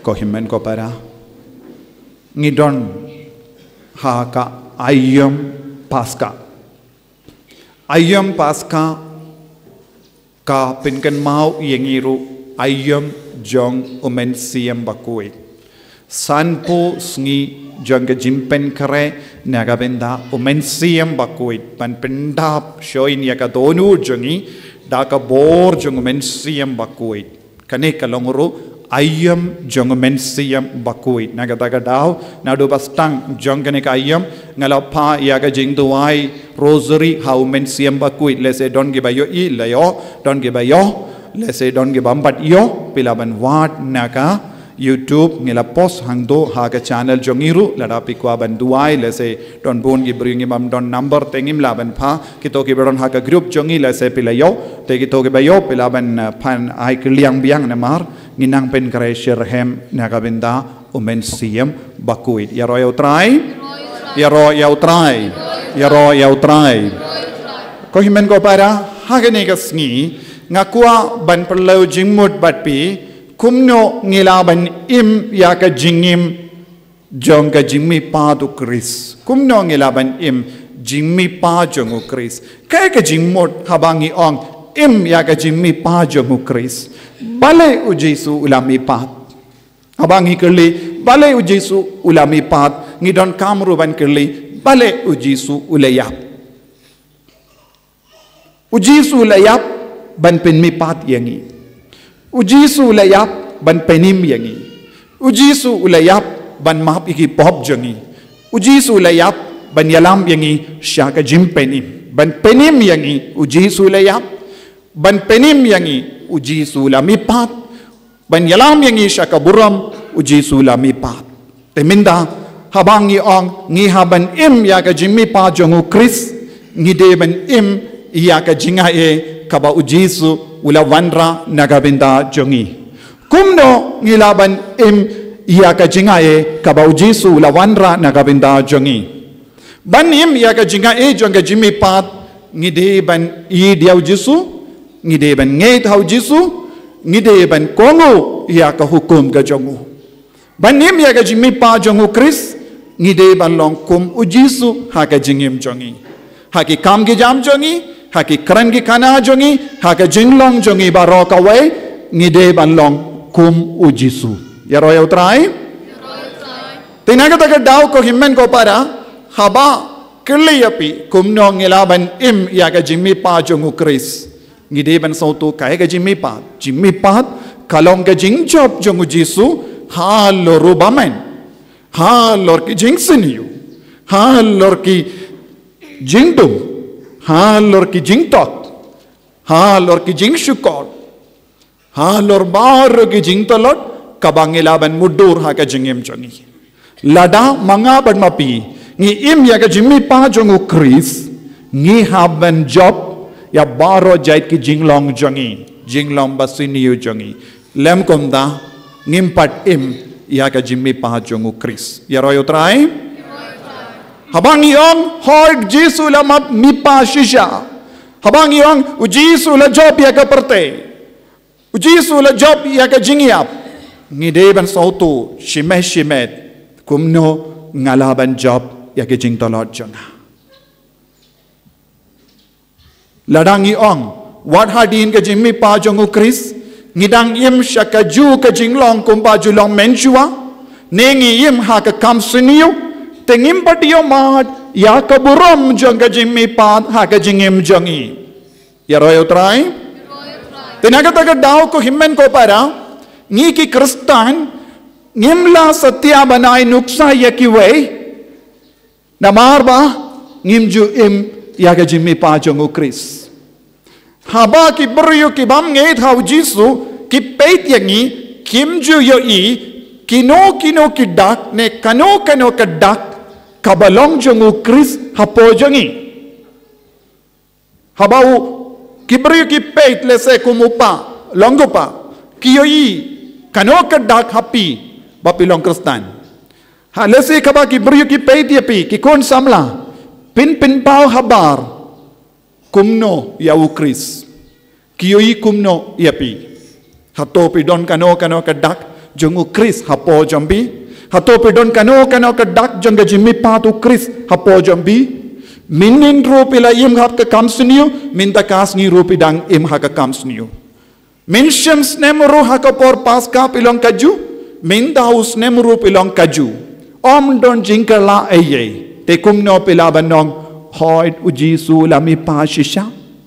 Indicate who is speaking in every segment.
Speaker 1: ko himmen ko para ngidon ha ka ayom Paskah ayom Paskah ka pinkan mau yengiru ayom jong umen siam bakui sanpo sngi jong ke jimpen kare naga benda umen siam bakui pan pendap shoin ya ka donu jongi da ka bor jong umen siam bakui kane kalonguru ayam jong men siam bakui naga daga daw na do bastang jong kane ka ayam ngalapa ya ga jing duai rosary how men siam bakui let's say don't give yo I layo don't give yo let's say don't give ambat yo pilaban wat naga YouTube ngila post hangdo ha ga channel jongiru lada pikwa ban duai let's say don't bon gi bring him don number tengim laban pha kito ki beron ha ga group jongi let's say pilayo te kito ki bayo pilaban pan ai kliang biang namar nginang pen kare sherhem nagabenda umen siam bakuit yaro yau try ko himen ko para hagene ga sngi ngakua ban perlo jingmut batpi kumno ngilaban im ya ka jingim jong ka jingmi pa tu kris kumno ngilaban im jingmi pa jong kris kay ka jingmut habangi ong im ya ka jingmi pa jong kris bale u Jesu ulami pat abangi kerli bale u Jesu ulami pat ngidon kamru ban kerli bale u Jesu ulayap u Jesu ulayap ban pen mi pat yangi u Jesu ulayap ban penim yangi u Jesu ulayap ban map iki pop jangi u Jesu ulayap ban yalam yangi syaka jim penim ban penim yangi u Jesu ulayap ban penim yangi uji sulami pat ban yalam yangi syaka buram uji sulami pat teminda habangi ong ngi haban im ya ka jimmi pa jongu kris ngi de ban im ya ka jinga e kaba uji su ula wanra nagabinda jongi kumno ngi laban im ya ka jinga e kaba uji su ula wanra nagabinda jongi ban im ya ka jinga e jonga jimmi pat ngi de ban I dia uji su ngide ban ngai thau Jesu ngide ban kongo ya ka hukum ga jongu ban nim ya ga jimi pa jongu Chris ngide ban long kum u Jesu ha ka jingim jongi ha ki kam gi jam jongi ha ki kran gi kana jongi ha ka jinglong jongi ba ro ka wai ngide ban long kum u Jesu ya ro ya utrai tinaga ta daw ko himmen ko para haba kirli yapi kum no ngilaban im ya ga jimi pa jongu Chris ngide ban sautu kai ga jimmi pat kalong ga jing job jongu Jesu ha loru bamen ha lor ki jing siniu ha lor ki jingdum ha lor ki jing tok ha lor ki jing shukor ha lor bar ki jing tolot kabangila ban mudur ha ka jingem jongi lada manga ban mapi ngi im ya ga jimmi pa jongu Chris ngi haban job ya baro jait ki jinglong jongi jinglong basiniu jongi lem komda ngimpat im ya ka jimmi pa jongu Chris ya royo try habang yong hoi Jesu la map mipa shisha habang yong u Jesu la job ya ka perte u Jesu la job ya ka jingiap ngide ban sautu shimet kumno ngalaban job ya ka jingtolot jonga ladangi ong wat hadin ke jimmi pa jongu Chris ngidang im syaka ju ke jinglong kumpa julong menjua nengi im ha ke kam siniu tengim patio mat ya ke burom jong ke jimmi pa ha ke jingim jongi ya royo try tenaga taga daw ko himmen ko para ngi ki Kristan ngimla satya banai nuksa yakiwei namarba ngimju im ya ke jimmi pa jongu Chris haba ki beryu ki bam ngai thau Jesu ki peit yangi kimju yo I kino ki dak ne kano ka dak kabalong jongu Chris hapo jongi habau ki beryu ki peit lese kumupa longopa kiyo I kano ka dak happy bapilong Kristan ha lese kaba ki beryu ki peit yapi ki kon samla pin pau habar kumno yau Chris kiyoi kumno yapi hato pi don kano ka dak jongu Chris hapo jombi hato pedon kano ka dak jonga jimmi patu Chris hapo jombi minin rupi la im hap ka kamsniu min da kasni rupi dang im ha ka kamsniu min shams nemru ha ka por pas ka pilong kaju min daus nemru pilong kaju om don jingkala aye te kumno pila banong hoid uji su lami pa shisha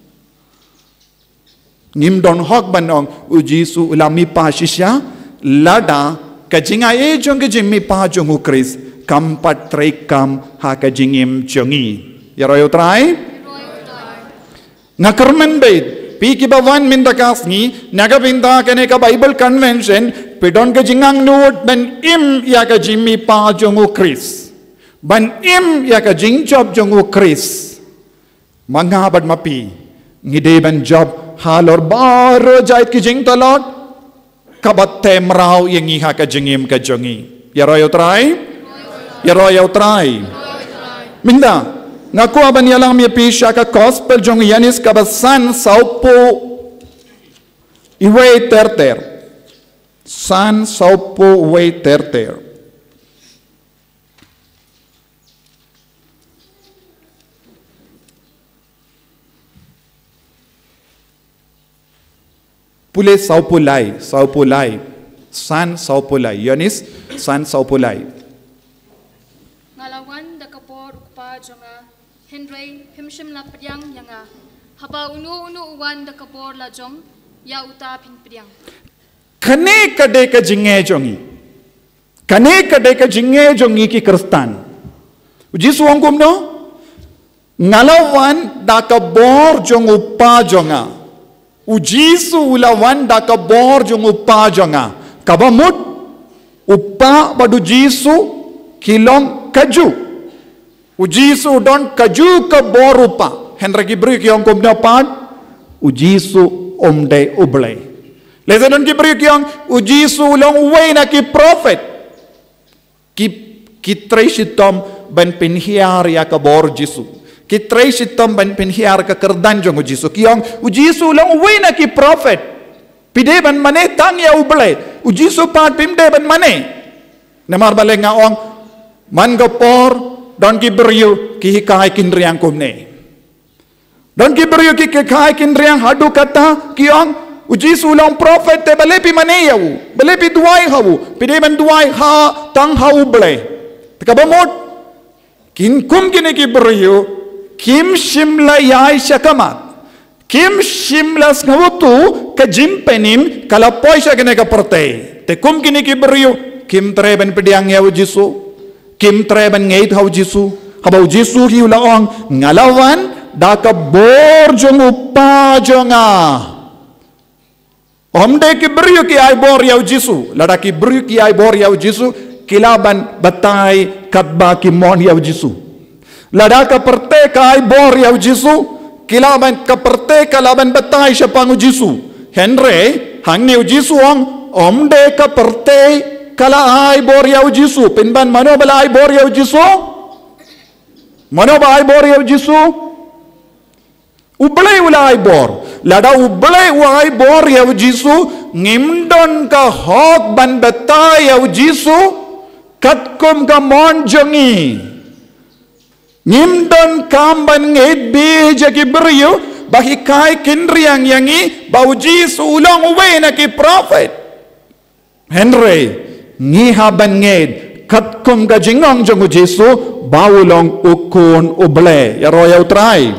Speaker 1: ngim don hok banong uji su lami pa shisha lada kajinga e jong jimmi pa jongu Chris kam patrai kam ha kajingim jongi Yaroyo try? Nakarman bait. Piki bawan minda kasni. Naga binda kene ka Bible convention. Pidon ka jingang nuot ban im ya ka jimmi pa jongu Chris. Ban im ya ka jing job jongu Chris. Mangha bad mapi. Ngide ban job halor baro jait ki jing talot. Kabat temrao yang iha ka jingim ka jongi. Yaroyo try? Yaroyo try. Minda. Ngaku aban yalang mi pisha ka gospel jong yanis kabasan saupo iwe terter san saupo iwe terter pule saupo lai san saupo lai yanis san saupo lai
Speaker 2: ngalawan da kapor pa jonga Henry himshim la priang yanga haba unu uwan da kapor la jong ya uta pin priang
Speaker 1: kane kade ka jinge jongi ki kristan jisu angkum no ngalawan da kabor jong upa jonga ujisu ulawan da kabor jong upa jonga kabamut upa badu jisu kilong kaju ujisu don kaju ka borupa Henry Gibri yang kumna pad ujisu omde ublay leza don Gibri yang ujisu long way na ki prophet ki tresitom ban pinhiar ya ka bor jisu ki tresitom ban pinhiar ka kerdan jong ujisu kiyong ujisu long way na ki prophet pide ban mane tang ya ublay ujisu pad pimde ban mane namar baleng ngaong man gopor Don kiberiu ki hikai kindriang kumne. Don kiberiu ki hikai kindriang hadu kata kiong uji sulang prophet te balepi maneyau, balepi duai hau, pide man duai ha tang hau ble. Tekabamot kin kum kini kiberiu kim shimla yai shakamat. Kim shimla snawutu ka jimpenim kalapoy siya kini ka perte. Te kum kini kiberiu kim treben pidiang yau jisu. Kim treban ngait hau jisu habau jisu hi ulaong ngalawan da ka bor jong upa jonga omde ki beriu ki ai bor yau jisu lada ki beriu ki ai bor yau jisu kilaban batai katba ki mon yau jisu lada ka perte ka ai bor yau jisu kilaban ka perte kalaban batai siapangu jisu Henry hangne jisu ong omde ka perte kala ay bor yaw jisu pinban mano bala ay bor yaw jisu mano ba ay bor yaw jisu ublay wala ay bor lada ublay wa ay bor yaw jisu ngimdon ka hok ban betay yaw jisu katkum ka mon jongi ngimdon kam ban ngit bija ki beriu bahikai kinriang yangi bau jisu ulang uwe na ki prophet Henry ngiha ban nged katkum ka jingong jongu jisu bawulong ukun uble yaro yaw try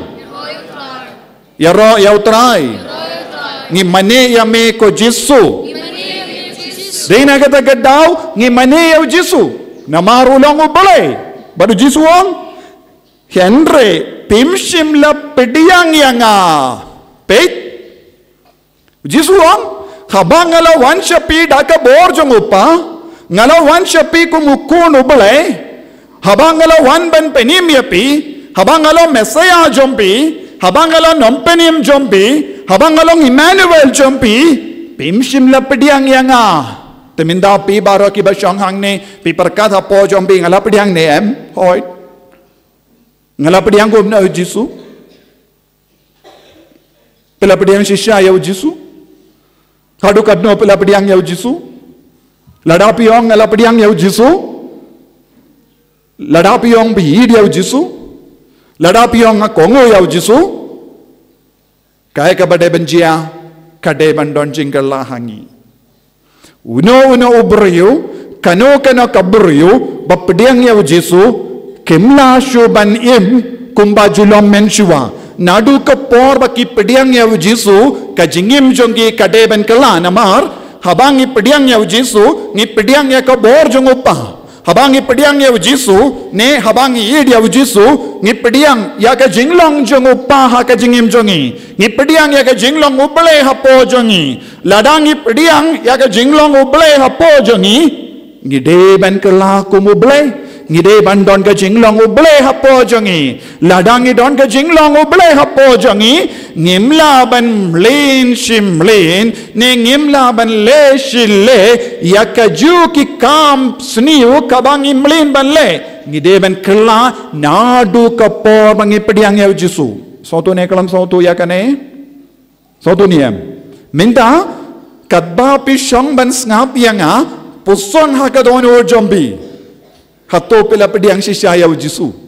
Speaker 1: ngi mane yame ko jisu dina kata gadaw ngi mane yaw jisu namarulong uble badu jisu ang Henry pimshim la pediyang yanga peit jisu ang habang ngalawan siya pi daka bor jong upa ngalawan siya pi kumukun ubalay habang ngalawan ban penim yapi habang ngalaw mesaya jompi habang ngalaw nompenim jompi habang ngalaw Emmanuel jompi pimshim lapdiang yanga teminda pi baro ki basyang hangne pi perkat hapo jompi ngalapdiang ne em hoy ngalapdiang ko na jisu pelapdiang shisha yaw jisu hadu kadno pelapdiang yaw jisu lada piong ala pediang yau Jisu, lada piong bi yau Jisu, lada piong kongo yau Jisu, kaya kabade benjia kade bandon jingkala hangi. Uno ubriyo, kano kabriyo, bapediang yau Jisu, kimla shuban im, kumba julom menshua, nadu kapor baki pediang yau Jisu, kajingim jongi kade ben kala namar, habang ipediang yau Jisu, ni pediang ya kabor jong upah. Habang ipediang yau Jisu, ne habang iid yau Jisu, ni pediang ya ka jinglong jong upah ha ka jingim jongi. Ni pediang ya ka jinglong uble hapo jongi. Ladang ipediang ya ka jinglong uble hapo jongi. Ngide ben kala kumuble, ngide ban don ka jinglong uble hapo jongi. Ladang i don ka jinglong uble hapo jongi. Ngimla ban mlin shimlin, ne ngimla ban le shille, ya ka ju ki kam sniu kabang imlin ban le. Ngide ban kala nadu kapor bang ipediang yau Jisu. Soto ne kalam soto ya kane? Soto niyam. Minta katba pisong ban ngap yanga puson hakadon or jombi. Hato pila pediang sisya yau Jisu.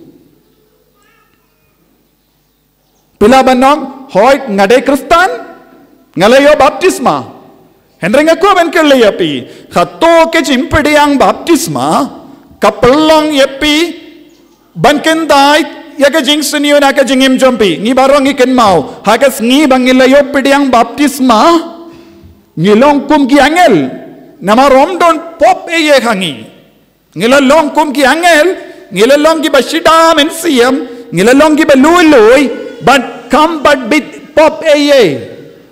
Speaker 1: Pila banong hoy ngade Kristen ngalayo baptisma. Hendrenga ko ben keleyapi. Hato ke jimpediang baptisma kapelong yepi ban kendai ya ka jing senior na ka jingim jompi. Ngi barong iken mau. Hakas ngi bangilayo pediang baptisma ngilong kum ki angel. Nama romdon pop eye hangi. Ngilalong kum ki angel, ngilalong ki bashida men siyam, ngilalong ki baluluy, but come but bit pop eye.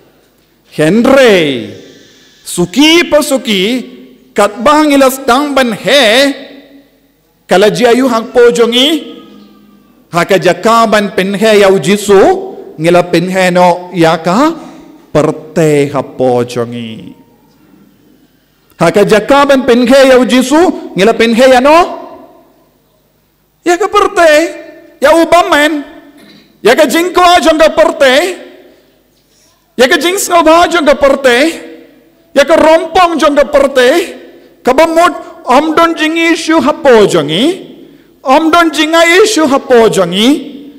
Speaker 1: Henry, suki pasuki, katbang ilas tang ban he, kalajiayu hang pojongi, hakajakaban penhe yau Jisu, ngila penhe no yaka, perte hapojongi. Hakajakaban penhe yau Jisu, ngila penhe ano? Ya ka perte, ya ubamen, ya ka jingkwa jong ka perte, ya ka jingsngobha jong ka perte, ya ka rompong jong ka perte, kabamut omdon jing issue hapo jongi, omdon jinga issue hapo jongi,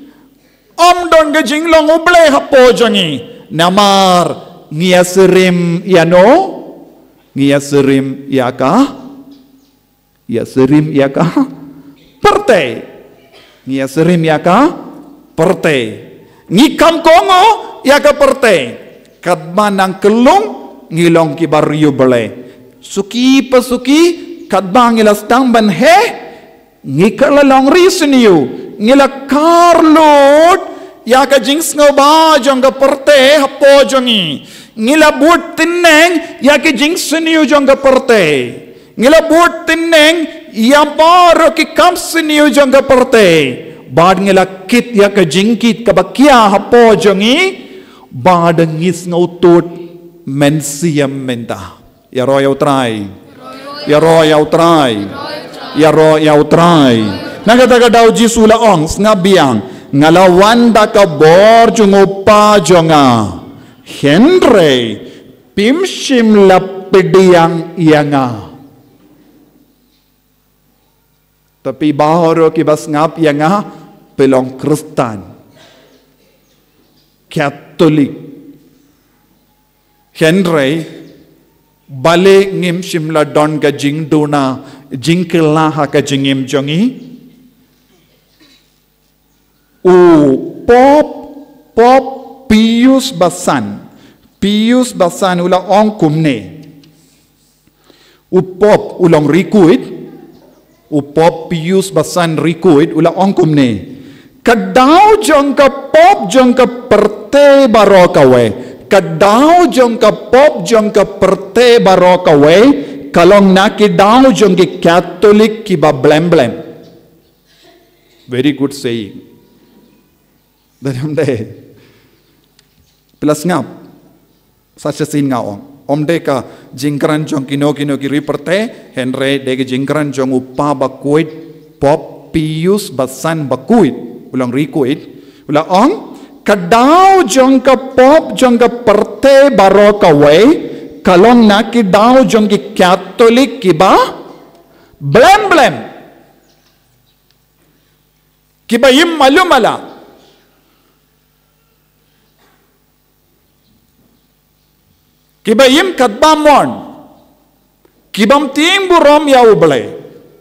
Speaker 1: omdon ka jinglong uble hapo jongi, namar ngiasirim yano? Ngiasirim yaka? Ngiasirim yaka? Perte. Ngiasirim yaka? Perte. Ngikam kongo yaka perte. Kadman ng kelung ngilong ki baryo bale. Suki pasuki kadbang ilastang banhe ngikalalong risniyo ngila karlot yaka jings ngoba jong ka perte hapo jongi. Ngila buat tineng ya ke jingseniu jong ka perte. Ngila buat tineng ya baro ki kamseniu jong ka perte. Bad ngila kit ya ke jingkit ka bakya hapo jongi. Bad ngis ngautut mensiam menta. Ya royau try. Ya royau try. Ya royau try. Nagataga daw Jisu laong ngabiang ngalawan da ka bor jong upa jonga. Henry pimshim lapediang yanga. Tapi bahoro ki bas ngap yanga pelong Kristen Katolik. Henry bale ngim shimla don ka jingduna jingkela ha ka jingim jongi. U pop Pius Basan ulang ong kumne. Upop ulang rikuit. Upop Pius Basan rikuit ulang ong kumne. Kadaw jong ka pop jong ka perte baro kawe. Kadaw jong ka pop jong ka perte baro kawe. Kalong nakidaw jong ki Catholic ki ba blem. Very good saying. Dadamde. Plus ngap, sacha sin ngaong. Omde ka jingkran jong kino ki riperte, Henry dege jingkran jong upa bakuit, pop Pius Basan bakuit, ulang rikuit, ulang ong, kadaw jong ka pop jong ka perte baro kawe, kalong nakidaw jong ki Catholic kiba blem kiba yim malumala kiba yim kadbamon kibam ting burom ya uble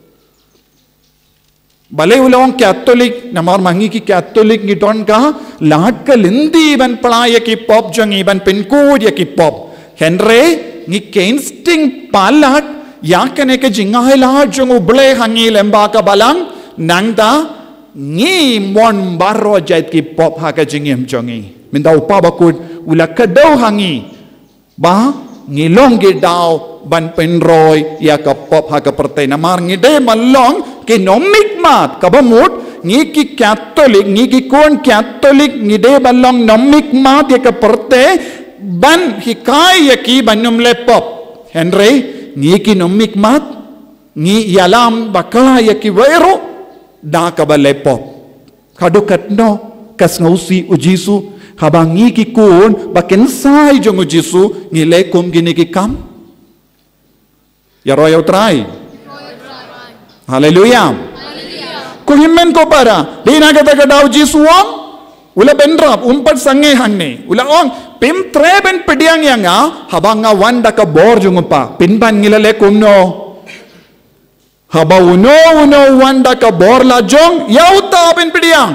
Speaker 1: भले उलों कैथोलिक नमार मांगी की कैथोलिक गिटोन का लाट का लिंदी बन पढ़ाया की पॉप जंगी बन पिनकोड या की पॉप हेनरे नी केंस्टिंग पालाट या कने के जिंगा है लाट जंग उबले हंगी लेंबा का बालंग नंगता नी मॉन बारो जायत की पॉप हा का जिंगी हम जंगी मिंदा उपा बकुड उला कदो हंगी बा नी लोंगे दाव बन पिनरोय या का पॉप हा का परते नमार नी दे मल्लोंग के नोमिक मात कबमुट नी की कैथोलिक नी की कौन कैथोलिक निदे बल्लोंग नोमिक मात ये कपरते बन हिकाय ये की बनुमले पॉप हेनरे नी की नोमिक मात नी यालाम बकला ये की वेरो डा कबले पॉप खादो कटनो कसनौसी उजीसु हाबांगी की कौन बकेंसाई जो उजीसु नी ले कुम गिने की काम या रोयो ट्राई Haleluya. Kuhimen ko para. Di na kata daw Jisuong. Ula benrap umpat sange hangne. Ula ong pim treben pediang yang habang nga wanda ka borjung pa. Pinban ngilale kumno. Haba uno wanda ka bor la jong yauta pin pediang.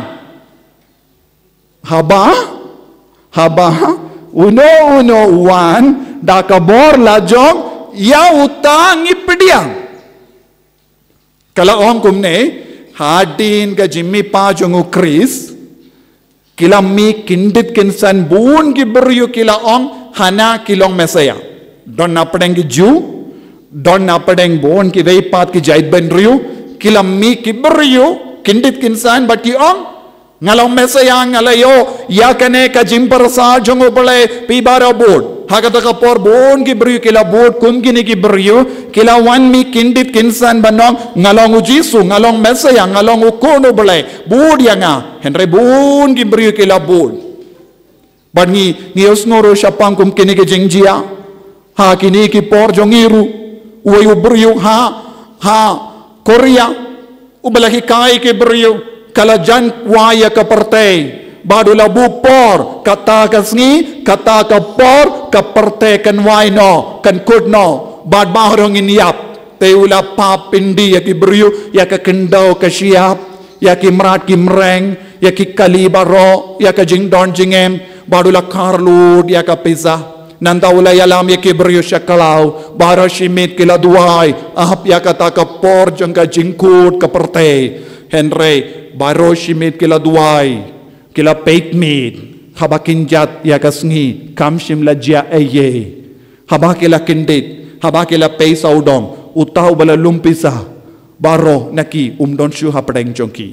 Speaker 1: Haba uno wan da ka bor la jong yauta ngi pediang. Kalau orang kumne hadin ke Jimmy Pajongu Chris kila mi kindit kinsan bun ki beryu kila orang hana kilong mesaya don napadeng ki ju don napadeng bon ki veipat ki jait ben ryu kila mi ki beryu kindit kinsan bat ki orang ngalong mesaya ngalayo ya kane ka Jim Parsa jongo bale pibara board hakata ka por bon ki beryu kila board kum kini ki beryu kila wan mi kindit kinsan banong ngalong ujisu ngalong mesaya ngalong ukono bale board yanga henry bon ki beryu kila board but ni osnoro syapang kum kini ki jingjia ha kini ki por jongiru uwayu beryu ha Korea ubalahi kai ki beryu kala jan waya ka partay badula bupor kata kasngi kata ka por ka parte kan waino kan kudno bad bahrong inyap teula pa pindi ya ki beryu ya ka kendau ka siap ya ki mrat ki mreng ya ki kalibaro ya ka jingdon jingem badula karlud ya ka pizza nanda ula yalam ya ki beryu syakalau baro shimit kila duai ahap ya kata ka por jang ka jingkut ka parte henry baro shimit kila duai kila peit meat haba kinjat ya kasngi kam shimla jia eye haba kila kindit haba kila pei saudong utau bala lumpisa baro naki umdon shu hapadeng jongki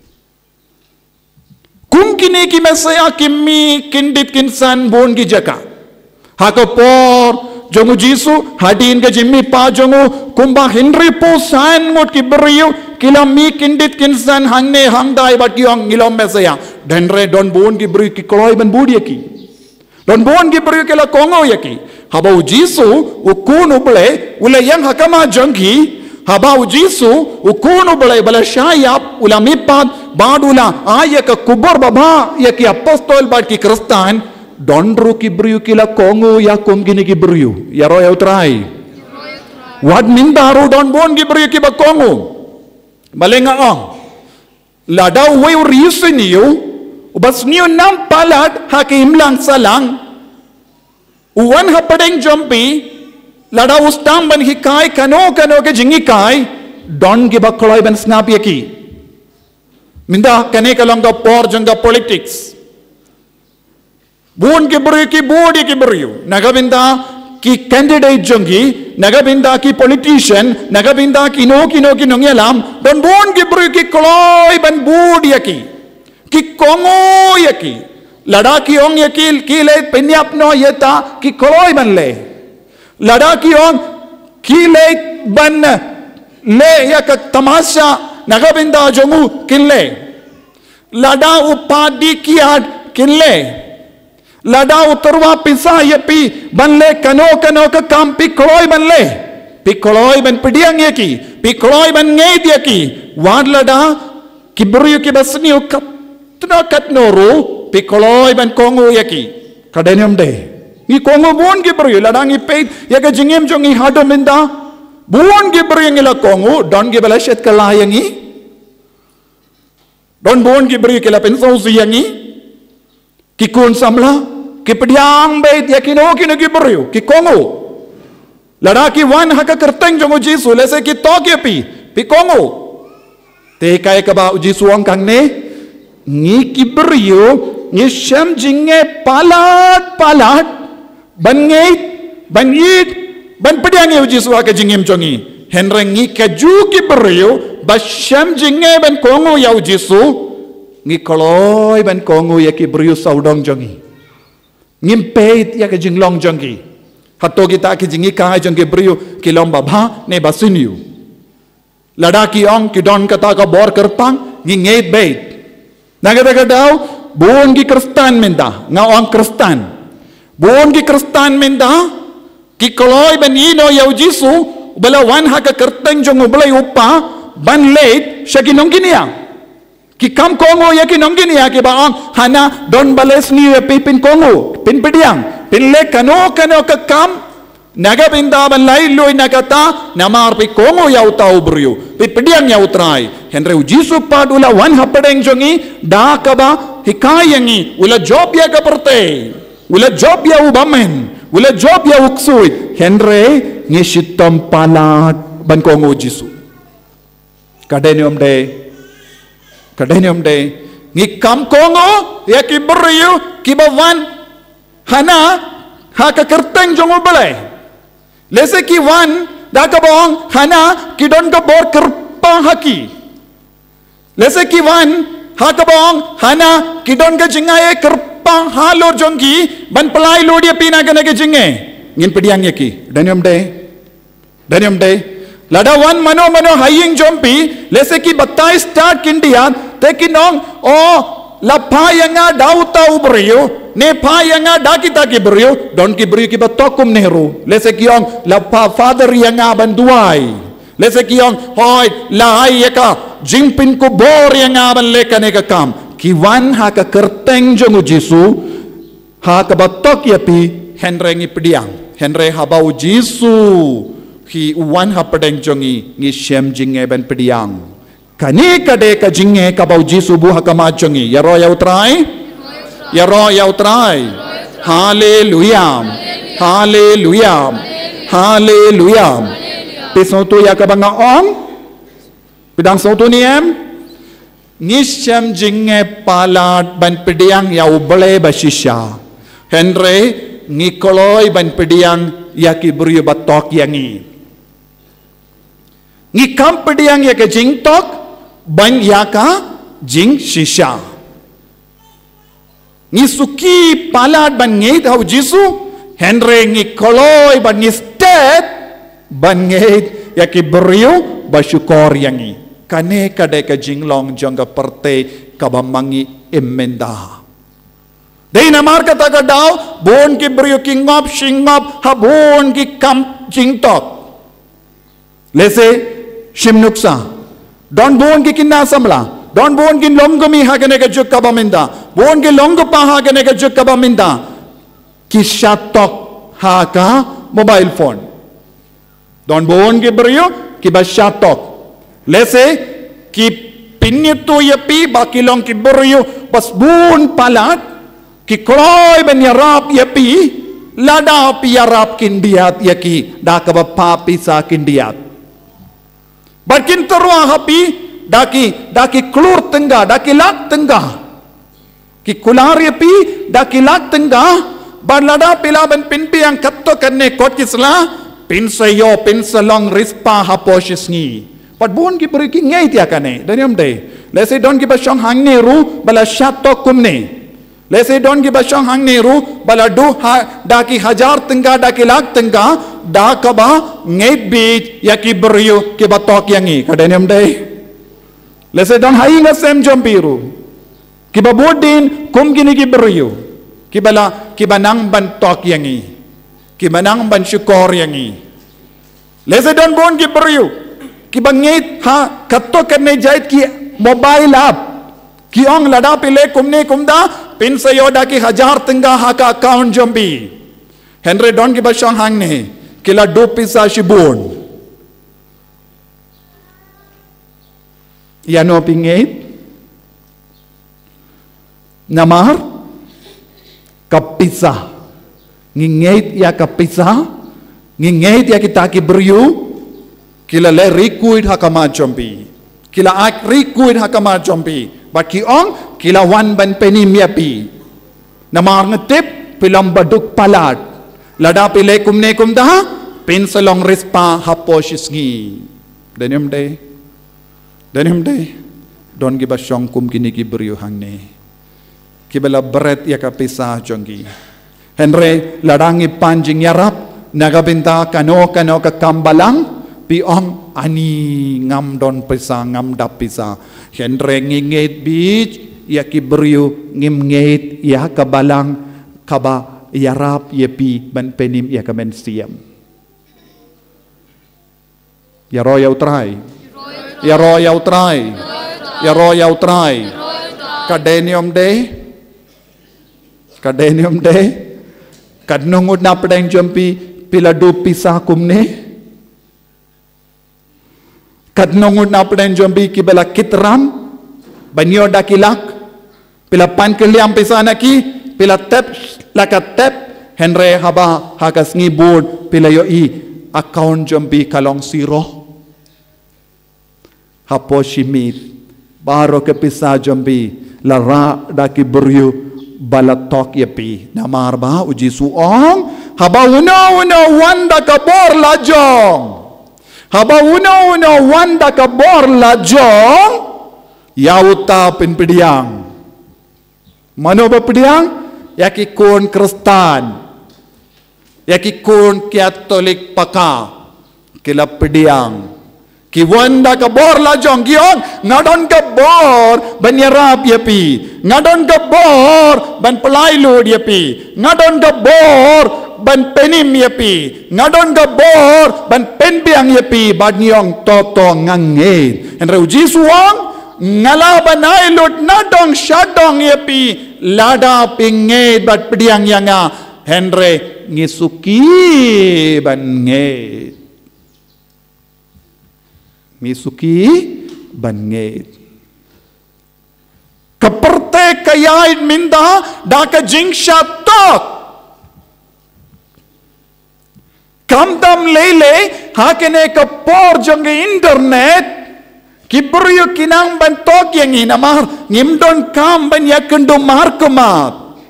Speaker 1: kum kini ki mesaya kimi kindit kinsan bon ki jaka hako por jongu jisu hadin ke jimmi pa jongu kumba henry po san ngot ki beriu kila mi kindit kinsan hangne hangdai batyong ngilom mesaya denre don bon ki beriu ki kloy ban budi ki don bon ki beriu kila kongo yaki haba jisu ukun uble ula yang hakama jongki haba jisu ukun uble bala shayap ula mipat badula ayaka kubur baba yaki apostol bad ki kristan Donru ki beriu kila kongo ya kum gini ki beriu ya royal try wad mindaru don bon ki beriu ki ba kongo malenga ong ladau way reason you ubas niyo nam palat hakim lang salang uwan hapadeng jompi ladau ustam ban hikai kano ke jingi kai don ki ba kloy ban snap yaki minda kane kalanga por janga politics Bun ki beriu ki bodi ki beriu nagabinda ki candidate jongi nagabinda ki politician nagabinda ki no nyalam don bun ki beriu ki kloy ban bodi yaki ki kongo yaki lada ki ong yaki ki le penyap no yeta ki kloy ban le lada ki ong ki le ban le yak tamasha nagabinda jongu kinle lada upadi ki ad kinle lada utarwa pisa yepi banle kano ka kampi kloy banle pikoloi ban pediang yaki, pikoloi ban ngait yaki, wad lada kibru ki basni ukap tuna kat noru, pikoloi ban kongu yaki, kadenium de. Ni kongu buon kibru ladang ipeit yaka jingem jongi hado minda, buon kibru yang ila kongu don ki balashet kalayangi, don buon kibru kila pensausi yangi, kikun samla. Kipediang bait yakino kino kibru ki kongo lada ki wan haka kerteng jongo Jisu lese ki toke pi kongo te kai ka ba Jisu ang kang ne ni kibru ni sham jinge palat ban ngeit ban yit ban pediang yu Jisu aka jingem jongi henreng ni ka ju kibru ba sham jinge ban kongo yu Jisu ni koloi ban kongo ya kibru saudong jongi ngimpeit ya ke jinglong jongki hato kita ki jingi ka jongki brio kilom babha ne basiniu ladaki ong ki don kata ka bor kertang ngi ngeit beit naga dau buon ki kristan menda nga ong kristan buon ki kristan menda ki koloi ben ino yau Jisu bala wan haka kerteng jong ubelai upa ban leit shaginong ginia ki kam kongo ya ki nonggin ya ki baang hana don bales ni pin kongo pin pediang pin le kano ka kam naga binda ban lai loi nagata namar pi kongo ya utau brio pi pediang ya utrai henre Jisu padula wan hapadeng jongi da ka ba hikayangi ula job ya ka perte ula job ya ubamen ula job ya uksuit henre ngishitom palat ban kongo Jisu kadenium de ngi kam kongo ya ki beriu ki bawan hana haka kerteng jongo balai lese ki wan da ka bong hana ki don ka bor kerpa haki lese ki wan haka bong hana ki don ka jingaye kerpa halor jongki ban pelai lo dia pina kana ke jinge ngin pediang yaki danium de lada wan mano haying jompi lese ki batai start kindia tekinong la payanga dauta ubrio ne payanga dakita ki brio don ki brio ki batokum nehru lese kiong la pa father yanga banduai lese kiong hoy la ayaka jingpin ko bor yanga ban lekane ka kam ki wan ha ka kerteng jongu Jisu ha ka batok yapi henre ngi pediang henre habau Jisu hi wan ha pedeng jongi ngi shem jinge ban pediang kani kade ka jinge ka bau Jisu bu hakama jongi ya ro ya utrai haleluya pisau tu ya ka banga ong pidang sau tu niem ngisem jinge palat ban pediang ya ubale basisha henre ngikoloi ban pediang ya ki brio batok yangi ngikam pediang ya ke jing tok ban yaka jing shisha ngisuki palat ban ngeit hau Jisu henre ngikoloi ban ngistet ban ngeit yaki beriu basyukor yangi kane kade ka jinglong jangga perte kabamangi emenda dei namar kata ka daw bon ki beriu kingop shingop habon ki kam jingtok lese shimnuksa don bon ki kinna samla don bon ki longmi hagane ka juk kabaminda bon ki longpa hagane ka juk kabaminda ki shatok haka mobile phone don bon ki beriu ki bashatok lese ki pinito yapi baki long ki beriu pas bun palat ki kroy ben yarap yapi lada pi yarap kindiat yaki da ka papi sa kindiat Bakin terwa hapi daki klur tengah daki lak tengah ki kulari api daki lak tengah balada pila ban pinpi yang katto kanne kot kisla pin sayo pin salong rispa haposhisni pat bon ki beri ki ngai tia kane daniam de lese don ki basong hang ne ru bala shato kumne lese don ki basong hang ne ru bala du daki hajar tengah daki lak tengah da kaba ngait bit yaki beriu ki batok yangi kadeniam dai lese don hai nga sem jompiru ki babodin kum gini ki beriu ki banang ban tok yangi ki banang ban syukor yangi Lese don bon ki beriu. Ki bangit ha katto karne jait ki mobile app. Ki ong lada pile kumne kumda pin sayoda ki 1000 tengah ha ka account jombi. Henry don ki basang hang ne. Kila do pisa shibon. Yano pingit. Namar kapisa. Ngingait ya kapisa. Ngingait ya kita ki beriu. Kila le rikuid hakama jombi. Kila ak rikuid hakama jombi. Baki ong kila wan ban penim yapi. Namar ngetip pilam baduk palat. Lada pile kumne kumda pin salong rispa haposisngi. Denim day. Denim day. Don giba syong kum kini ki beriu hangne. Kibala beret ya kapisa jonggi. Henry ladangi panjing yarap nagabinta kano ka kambalang piong ani ngam don pisa ngam dap pisa. Henry ngingit beach ya kiberiu ngimngit ya kabalang kaba yarap yepi ban penim ya kamen siam. Ya royal try. Ya royal try. Ya royal try. Kadenium day. Kadenium day. Kadnungud na pedang jompi piladu pisah kumne. Kadnungud na pedang jompi kibala kitram banyo dakilak pila pan keliam pisah naki pila tep lakat tep Henry haba hakas ngibud pila yoi account jompi kalong siro hapo shimit baro ke pisah jompi lara daki beryu balatok yapi namar ba uji suong haba una wanda kabor lajong haba una wanda kabor lajong yauta pinpidiang mano ba pidiang yakikun Kristen yakikun Katolik paka kila pidiang ki wanda kabor lajong giong ngadon kabor ban yarap yapi ngadon kabor ban pelailu yapi ngadon kabor ban penim yapi ngadon kabor ban penbiang yapi badniong toto ngange en reuji suang ngala banai lut nadong syadong yapi lada pinget bat pediang yanga henre ngisuki ban nge misuki banget kaperte kayait minda daka jingsha tok kamdam lele hakene kapor jonge internet kiburiyo kinang bantok yang inamar ngimdon kam ban yakendo markemat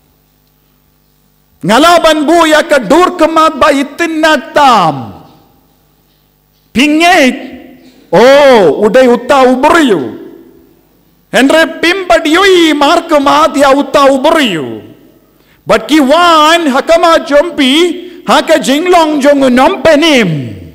Speaker 1: ngalaban bu yakadur kemat ba itinatam pinget oh, udah utau beriu. Henry pimpa diui marka matia utau beriu. But kiwan hakama jompi haka jinglong jong nompenim.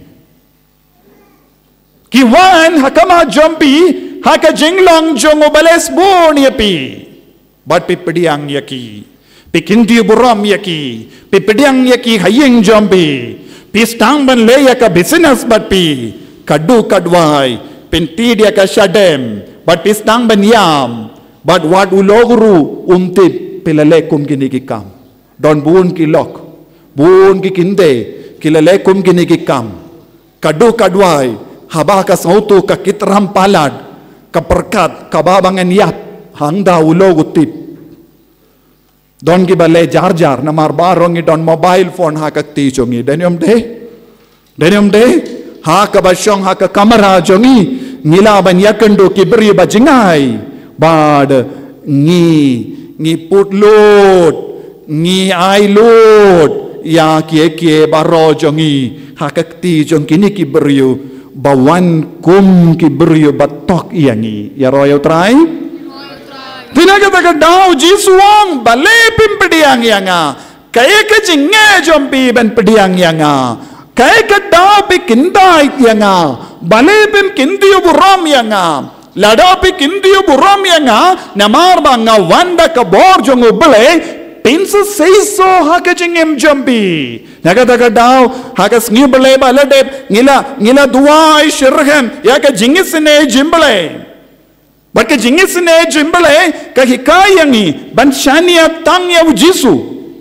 Speaker 1: Kiwan hakama jompi haka jinglong jong bales bon yapi. But pipediang yaki. Pikinti buram yaki. Pipediang yaki hayeng jompi. Pistang ban leya ka business but pi. Kadu kadwai penti dia ka syadem but pistang banyam but wat ulogru umtip pilalekum kini kikam don bun kilok bun kikinde kilalekum kini kikam kadu kadwai haba ka sautu ka kitram palad ka perkat ka babangan yap hangda ulogutip don ki bale jar namar barong don mobile phone ha ka ti chongi denyom de ha ka basyong ha ka kamera jongi ngila ban yakendo ki beri bajingai bad ngi putlot ngi ailot ya kie baro jongi ha ka ti jong kini ki beri bawan kum ki beri batok yangi ya royal try tinaga taga dau jisuang bale pimpediang yanga kaya ka jinge jompi ban pediang yanga kaya kada pi kindai yanga balebim kindiyo buram yanga lada pi kindiyo buram yanga namar banga wanda ka bor jongo bele pinsa seiso haka jingem jambi Nagadagadaw, hagas ngibale baladep, ngila duai shirhem, yaka jingisine jimbale. Baka jingisine jimbale, kahikayangi, banshania tang ya ujisu.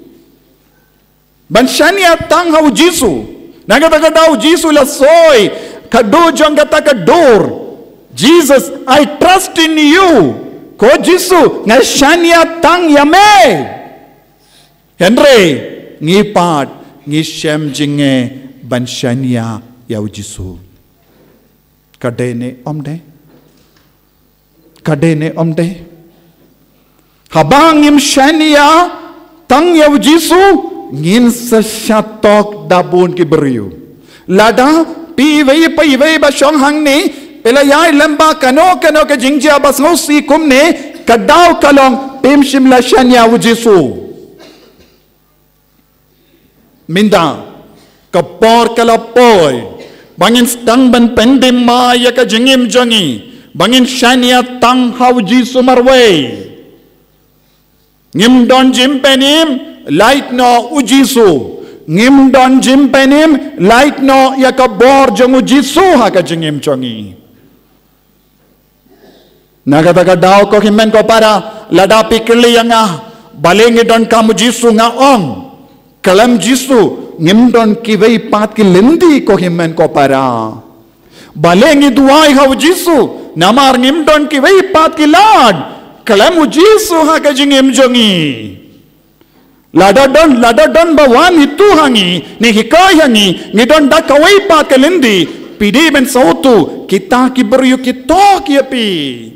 Speaker 1: Banshania tang ha ujisu. Nagadagadaw jisu la soy, kadojang kata kador. Jesus, I trust in you. Ko jisu, ngashania tang yame. Henry, ngipat. Ngishem jinge banshania yau jisu kadene omde habang im shania tang yau jisu ngin sa shatok dabun ki beriu lada pi vei ba shong hang ni pelayai lamba kano ke jingjia bas ngosi kumne kadaw kalong tim shimla shania yau jisu Minda kapor kalapoy bangin stang ban pendim maya ka jingim jangi bangin shania tang hauji sumarway ngim don jimpenim light no ujisu ngim don jimpenim light no yakabor jang ujisu ha ka jingim jangi nagadaga daw ko himen ko para lada pikli nga balengi don kamujisu nga ong Kalam jisu ngimdon kivei pat ki lendi ko himen ko para. Balengi duai hau jisu namar ngimdon kivei pat ki lad. Kalam jisu ha ka jingim jongi. Lada don bawan itu hangi ni hikai hangi ngidon da kawei pat ki lendi pidi ben sautu kita ki beryu ki tok yapi.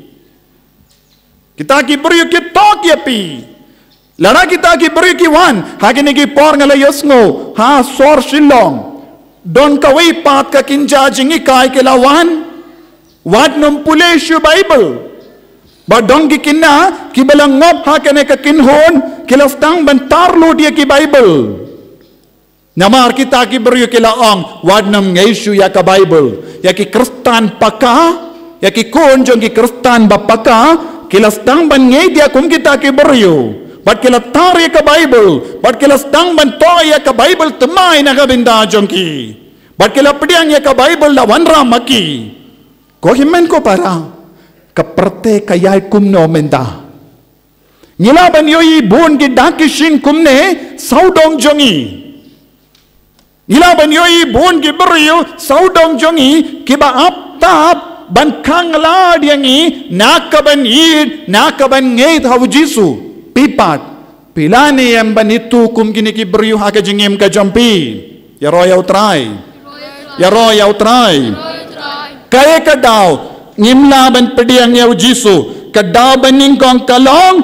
Speaker 1: Kita ki beryu ki tok yapi. Lada kita ki beri ki wan hagini ki por ngala yosngo ha sor shillong don kawai pat ka kinja jingi kai ke lawan wat num puleshu bible ba don ki kinna ki balangop ha kene ka kinhon kilaftang bantar lo dia ki bible namar kita ki beri ki laong wat num ngeishu ya ka bible ya ki kristan paka ya ki kon jong ki kristan ba paka kilastang ban ngei dia kum kita ki beri But kila tari ka Bible, but kila stang bantoy ka Bible temai na kabinda jongki. But kila pediang ya ka Bible la wanra maki. Ko himen ko para kaperte kayay kumno menda. Ngila ban yoy bun ki dakishin kumne saudong jongi. Ngila ban yoy bun ki beriyo saudong jongi kiba aptap ban kangla diangi nakaban id nakaban ngeit hawu Jisu. Pipat pilani yang banitu kum kini ki beriu haka jingim ka jampi ya royau try kaya kadaw ngimla ban pediang ya Jisu kadaw baning kong kalong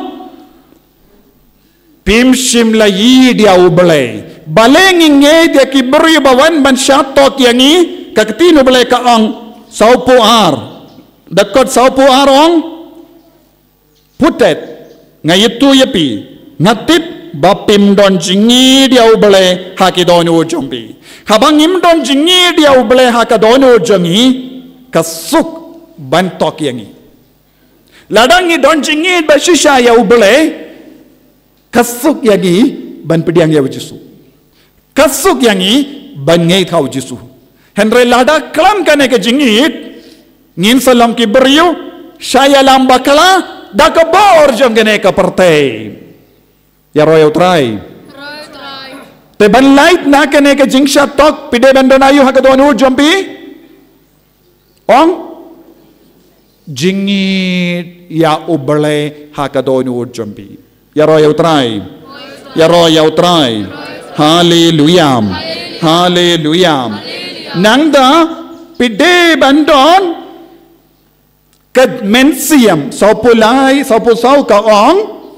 Speaker 1: pim shim la yi dia uble baleng inge dia ki beriu bawan ban shatok yangi kakatino bale ka ang saupo ar dakot saupo arong putet ngayitu yapi ngatip bapim don jingi dia ubale hakidon ujombi habang im don jingi dia ubale hakadon ujongi kasuk bantok yangi ladangi don jingi bashisha ya ubale kasuk yangi ban pediang ya Jisu kasuk yangi ban ngei thau Jisu henre lada klam kane ke jingi ngin salam ki beriu saya lam bakala dakabor jom gene ka partai ya royau try te ban light na kene ka jingsha tok pide bandon ayu hakadonu jompi ong jingi ya ubale hakadonu jompi ya royau try hallelujah nangda pide bandon kad mensiam saupulai saupusau ka ong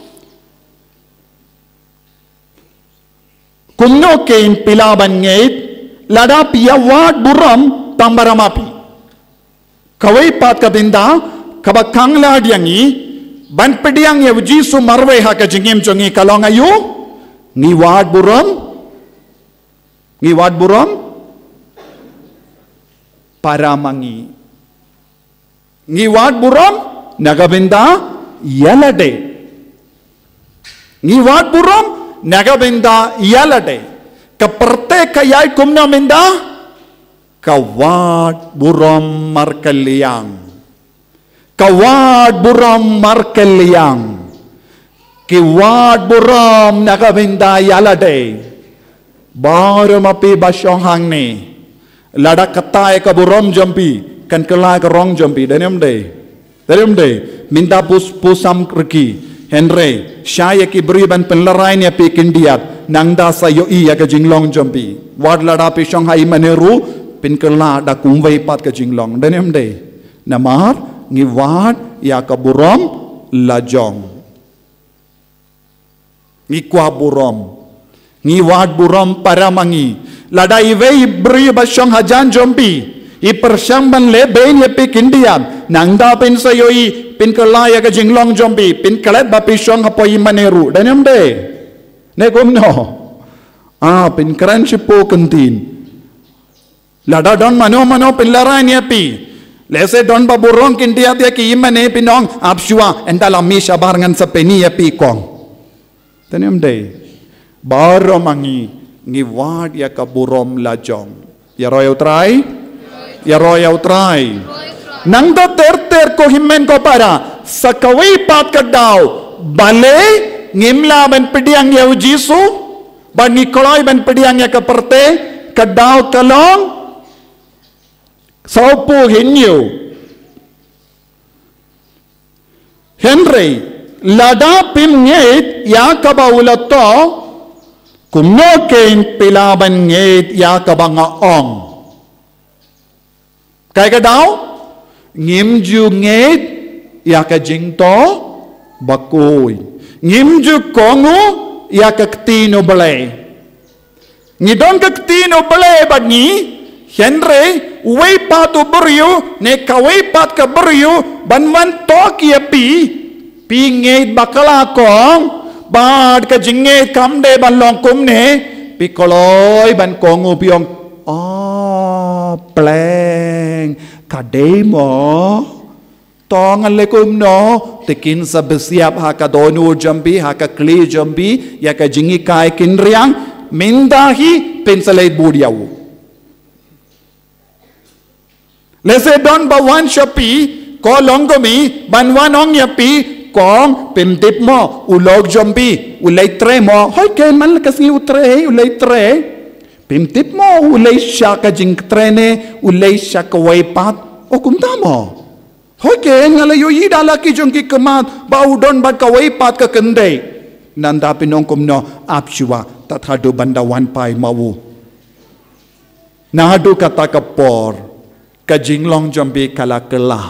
Speaker 1: kumno kein pilaban ngeit lada pia wat buram tambaramapi kawai pat kabinda kabakang la diangi ban pediang ya Jisu marwe ha ka jingim jongi kalong ayu ngi wat buram paramangi ngiwat buram nagabinda yalade ngiwat buram nagabinda yalade kaperte kayai kumna minda kawat buram markeliang kiwat buram nakaminda yalade baru mapi basyong hang ni lada katai ka buram jampi kan kelai ka rong jampi daniam de minda pusam reki Henry, saya ki beriban penlerai ni api kindiat, nangda sayo iya ke jinglong jampi. Wad lada pi Shanghai maneru, pin kela da kumway pat ke jinglong. Dan de, namar ngi wad ya ke burom lajong. Ngi kwa burom, ngi wad burom paramangi. Lada iwe beri ba Shanghai jan jampi. I persyamban lebe ni api kindiat, nangda pin sayo i pin kelaya ke jinglong jombi pin kelet bapi syong apoi maneru dan yang de ne komno pin keren sipo kentin lada don mano pin larai ni api lese don baburong kindia dia ki imane pinong apsua endalam mi sabar ngan sepeni api kong dan yang de baro mangi ngiwad ya kaburom lajong ya royau try nangda ter ko himmen ko para sa kawai pat ka daw bale ngimla ban pediang ya ujisu ban nikolai ban pediang ya kaperte ka daw kalong saupu hinyo Henry lada pim ngeit ya kabaulato kumno kein pilaban ngeit ya kabanga ong kay ka daw ngimju nget ya ka jingto bakoy ngimju kongo ya ka ktino balay ngidon ka ktino balay badni Henry way patu beryo ne kaway pat ka beryo banman tok ya pi nget bakala kong bad ka jinget kamde banlong kumne pi koloy ban kongo piong pleng kademo tong alekum no tekin sa besiap haka donu jambi haka kli jambi ya ka jingi kai kinriang mindahi pensalait budiaw lese don bawan shapi ko longomi banwan ong yapi kong pimtip mo ulog jambi ulay tre mo hoy ken man kasi utre ulay tre pimtip mo ulay siya ka jing trene ulay siya ka waypat o kumta mo hoy ken ngalayo yidala ki jong ki kamat baudon bad ka waypat ka kende nanda pinong kumno apshiwa tathado bandawan pai mawu nahadu kata kapor ka jinglong jambi kala kala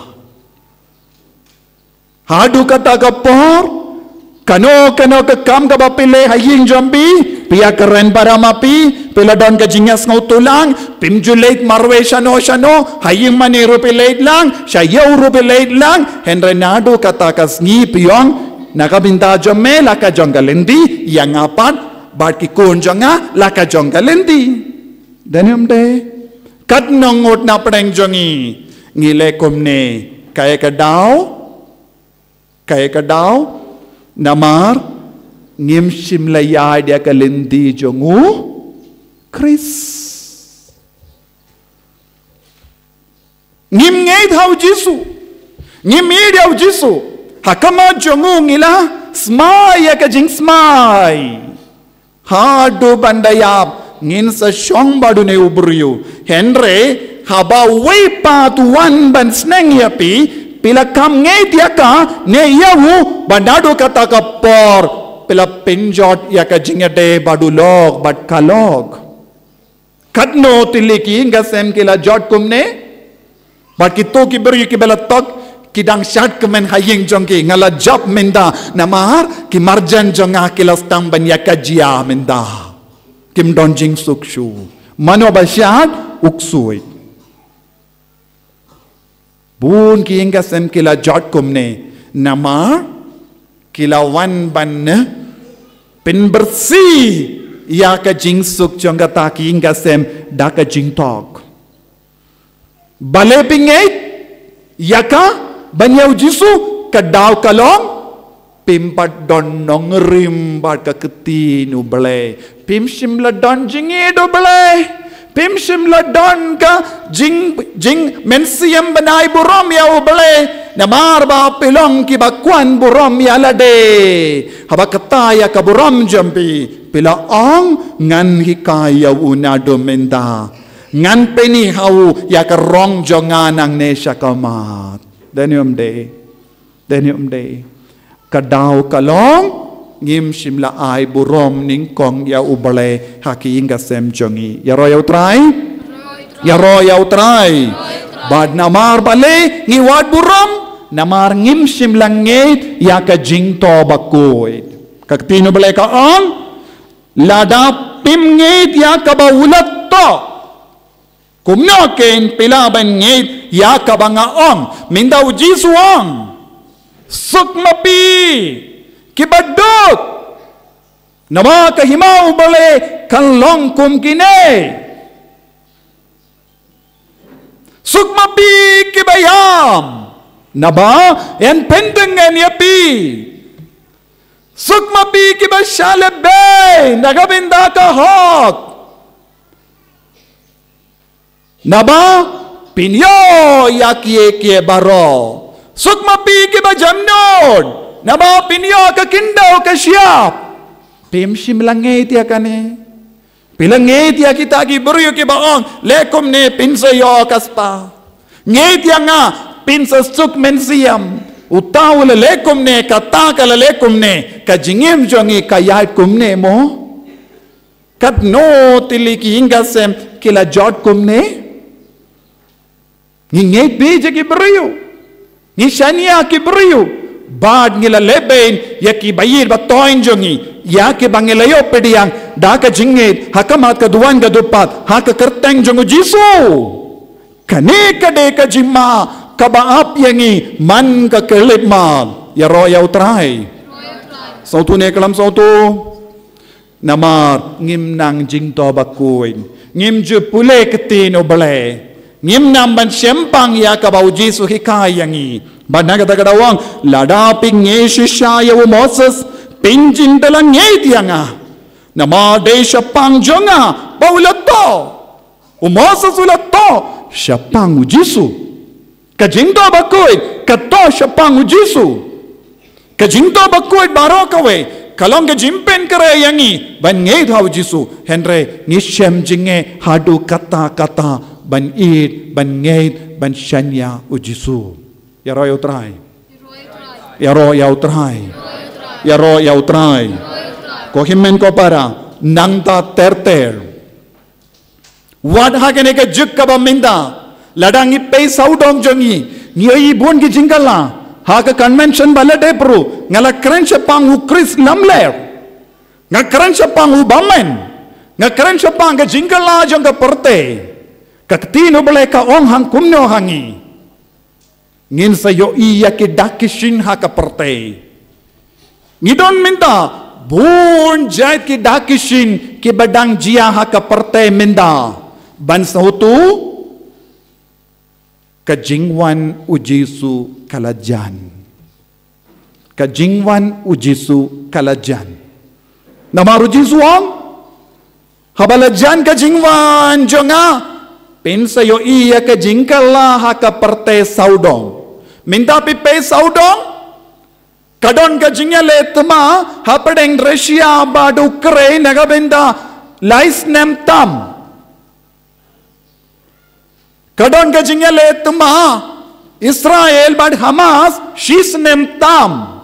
Speaker 1: hadu kata kapor kano ke kam ka bapile haying jambi pia keren para mapi pila don ka jingas ngau tulang pimjulate marwe shano haying mani rupilate lang shayaw rupilate lang henrenado kata kasngi piyong nakabinta jome laka jonggalendi yang apat bat ki kunjonga laka jonggalendi daniam de kat nongot na preng jongi ngile kumne kaya kadaw namar ngim simlaya dia kalendi jongu Chris ngim ngait hau Jisu ngim id hau Jisu hakama jongu ngila smai ya ka jing smai hadu bandayap ngin sa syong badu ne ubriu Henry haba way pat wan ban sneng yapi pila kam ngait yaka ne yawu bandado kata kapor pila pinjot yaka jingade badulog bad kalog katno tiliki ngasem kila jot kumne bad kito ki beri ki belatok kidang syat kemen haying jongki ngala job menda namar ki marjan jonga kila stang ban yaka jia menda kim donjing sukshu mano basyat uksuit bun ki hingga sem kila jot kumne nama kila wan ban pen bersih ya ka jing suk jonga ta ki hingga sem da ka jing tok bale pingai ya ka banyau Jisu ka daw kalong pimpat don nong rim bat ka ketinu bale pim sim la don jingi do bele pim sim la don ka jing mensiam banai burom ya bele namar ba pilong ki bakwan burom ya lade haba kataya ka burom jambi pila ong ngan hikaya una domenda ngan peni hau ya ka rong jongan ang nesya kamat denium day kadau kalong ngim shimla ai burom ning kong ya ubale haki inga sem jongi ya ro ya utrai bad namar bale ngi wad burom namar ngim shimla nge ya ka jing to bakoy kakpino bale ka on lada pim nge ya ka ba ulat to kumno ken pilaban nge ya ka ba nga on minda uji suang sukmapi kibadot nama kahimau bale kalong kum kine sukmapi kibayam naba en pendengan yapi sukmapi kibashalebe nagabinda ka hok naba pinyo yakie kie baro sukmapi kibajamnod naba pinyo ka kindaw ka siyap pim shimlange tiya kane pilange tiya kita ki buryo ki baong lekom ne pinsayo kaspa nge tiya nga pinsa suk mensiam utaw la lekom ne kata ka la lekom ne ka jingim jongi kayat kumne mo kat no tili ki ingasem kila jot kumne nge beje ki buryo ni shania ki buryo bad ngila leben yaki bayir batoin jongi yaki bangelayo pediang daka jingit hakamat ka duwan ka dupat haka kerteng jongu jisu kane kade ka jimma kabaap yangi man ka kelip mal ya roya utrai sautu ne kalam sautu namar ngim nang jing to bakuin ngim ju pule ketin obale ngim nam ban sempang ya ka bau jisu hikayangi Banaga tagadawang ladaping nge shishaya wo Moses pinjin dalang nge tianga nama desha pang jonga paulato wo Moses ulato shapang ujisu kajinto bakoy kato shapang ujisu kajinto bakoy barokawe kalong kajimpen kare yangi ban nge thaw jisu henre nishem jinge hadu kata ban it ban nge ban shanya ujisu ya ro ya utrai ya ro ya utrai ko himmen ko para nangta terter wad hagene ke juk ka minda ladangi pe saudong jongi ngi bon gi jingala ha ka convention balade pro ngala kren pang ukris lamler nga kren pang ubamen nga kren pang ga jingala jong ka porte kaktino bale ka ong hang kumno hangi ngin sayo iya ki dakishin haka perte ngidon minta bun jait ki dakishin ki badang jia haka perte minda ban sahutu kajingwan ujisu kalajan namaru jisuang habalajan kajingwan jonga pinsayo iya kajingkala haka perte saudong minta pipe saudong kadon kajingya letma hapadeng Russia bad Ukraine nagabenda lais nem tam kadon kajingya letma Israel bad Hamas shis nem tam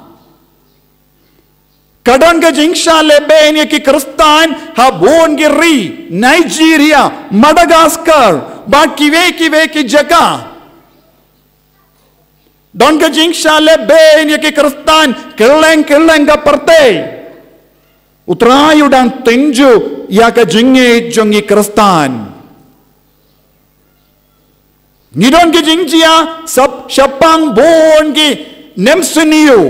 Speaker 1: kadon kajingsha leben ki kristan habon giri Nigeria Madagascar bad kive ki jaka don kajingsha leben ki kristan keleng ka perte utrayu dan tenju ya kajinge jongi kristan nidon kajingja sab shapang bon ki nemsuniu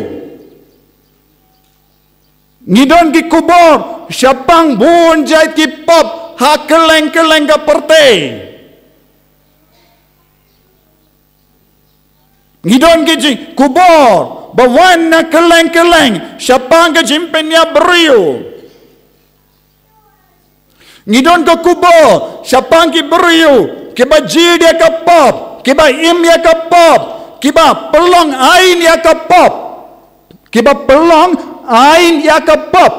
Speaker 1: ngidon ki kubor syapang bun jait ki pop ha keleng ka perte ngidon ki jing kubor bawan na keleng syapang ka jimpenya beriu ngidon ka kubo syapang ki beriu kiba jid ya ka pop kiba im ya ka pop kiba pelong ain ya ka pop kiba pelong ain ya ka pop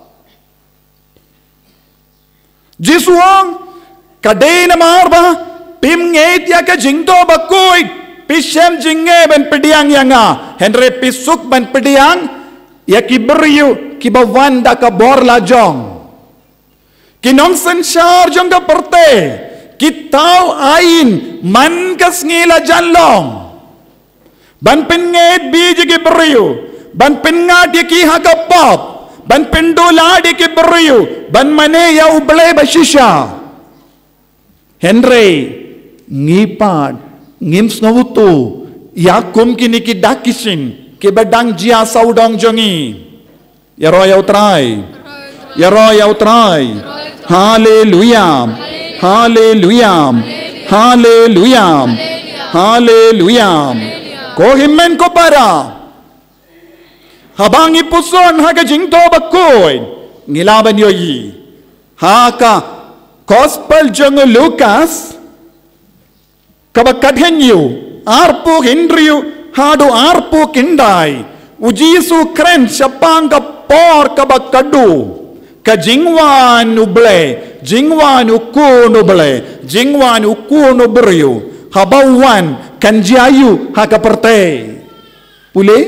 Speaker 1: jisuang kadai na marba pim ngeit ya ka jingto bakoi pisem jinge ben pediang yanga henry pisuk ben pediang ya ki beriu kiba wanda ka bor la jong kinong sensar jong ka perte kitau ain man kas ngila janlong ban penget biji ki beriu ban pengat ya ki hakapop ban pendola di ki beriu ban mane ya uble bashisha Henry ngipat ngims ngawutu yakum kini ki dakisin ki badang jia saudong jongi ya roya utrai ya roya utrai haleluya haleluya haleluya haleluya ko himmen ko para habang ipuson haga jingto bakoy ngilaban yoyi haka Gospel jong Lukas kabakadhenyu arpu hindriu hadu arpu kindai ujisu kren syapang kapor kabakadu kajingwan uble jingwan uku nuble jingwan uku nubriu habawan kanjayu hakaperte pule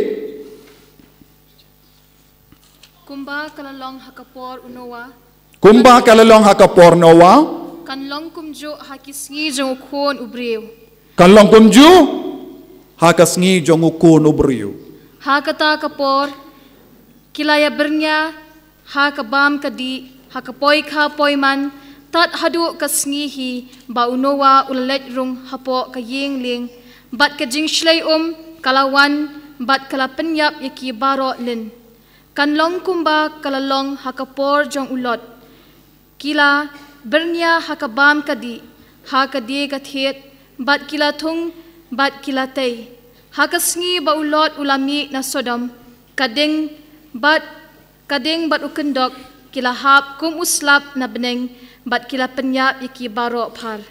Speaker 2: kumba kalalong hakapor unowa
Speaker 1: kumba kalalong hakapor nowa
Speaker 2: kanlong kumju hakisngi jong ukon ubriu
Speaker 1: kanlong kumju hakasngi jong ukon ubriu
Speaker 2: hakata kapor kilaya bernya hakabam kadi hakapoy ka poyman tat hadu kasngihi ba unowa ulalet rung hapo kaying ling bat kajing shlay kalawan bat kalapenyap yaki baro lin kanlong kumba kalalong hakapor jong ulot kila bernya hakabam kadi hakadi kathet bat kila thung bat kila tei hakasngi ba ulot ulami na sodom kadeng bat ukendok kila hap kum uslap na beneng bat kila penyap iki baro par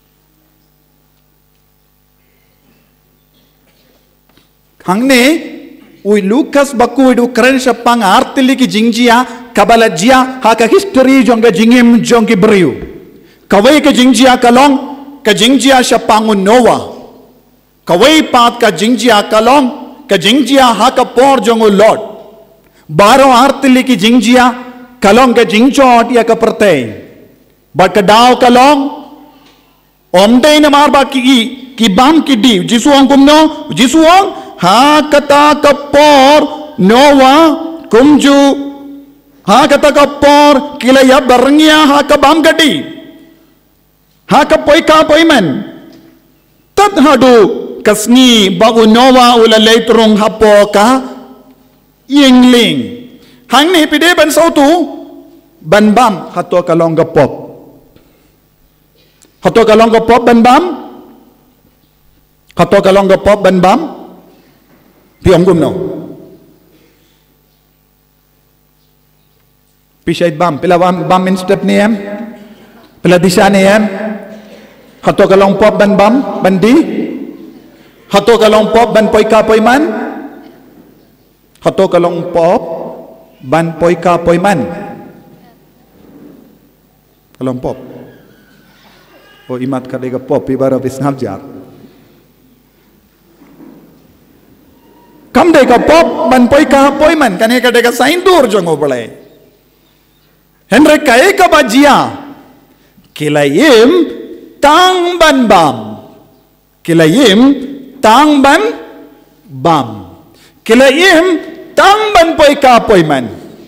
Speaker 1: hangne ui Lukas baku du keren syapang artili ki jingjia kabalajia haka history jongga jingim jongki beriu kawai ke jingjia kalong ke jingjia syapang Noah kawai pat ka jingjia kalong ke jingjia haka por jongu Lord baro artili ki jingjia kalong ke jingjot ya ka pertei bat ka daw kalong omdei na marba ki bam ki di jisuang kumno jisuang ha kata kapor Noah kumju ha kata kapor kilaya barngya ha kabam gadi ha kapoi ka poiman tat hadu kasni bagu Noah ulalay turong hapo ka yingling hang ni pide ban sautu ban bam hato kalong gapop hato kalong gapop ban bam hato kalong gapop ban bam piong gum no pisay bam pila bam in step ni em pila disa ni em hato kalong pop ban bam bandi hato kalong pop ban poi ka poi man hato kalong pop ban poi ka poi man kalong pop o imat ka dega pop ibara bisnab jar kam dega pop ban poi ka poi man kane ka dega sain dur jongo bale henry kae ka bajia kilayim tang ban bam kilayim tang ban bam kilayim tang ban poi ka poi man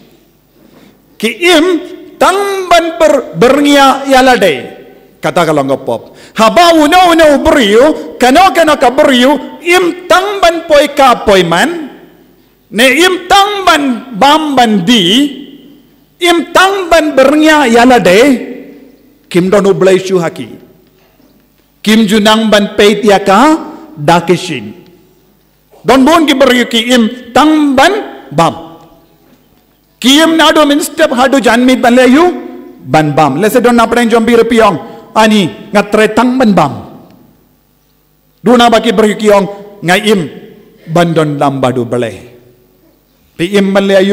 Speaker 1: kiim tang ban berngia yalade kata kalong pop haba uno beriu kano ka beriu im tang ban poi ka poi man ne im tang ban bam ban di im tang ban berngia yalade kim don ublay shu haki kim junang ban peit yaka dakishin don bon ki beriu ki im tang ban bam kim nado min step hadu janmit ban layu ban bam lese don na preng jombi repiong ani ngatre tang ban bam duna baki berkiong ngai im bandon lambadu bele pi im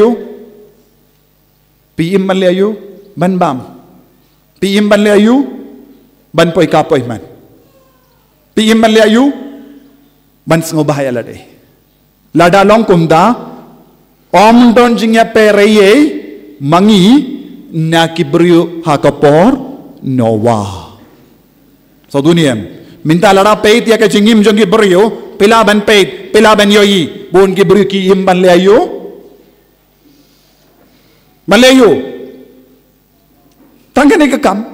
Speaker 1: malayu ban bam pi im malayu ban poi ka poi man pi im malayu ban sngo bahaya lade lada long kumda om don jingya pereye mangi na kibriu hakapor nowa so duniam minta lara peit ya ka jingim jongi brio pila ban peit pila ban yoi bon kibriu ki im ban layu malayu tangane ka kam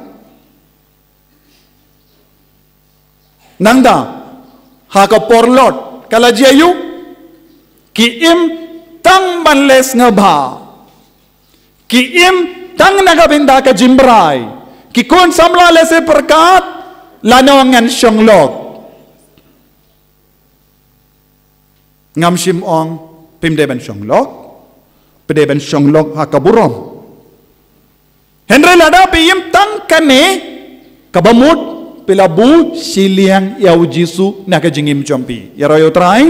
Speaker 1: nangda hakapor lot kala jiayu ki im tang ban les ngaba ki im tang nagabinda ka jimbrai ki kon samla lese perkat lanongan syonglok ngam sim ong pimde ban syonglok pede ban syonglok hakaburom henry lada pim tang kane kabamut pilabu siliang yau jisu naga jingim jompi yaro try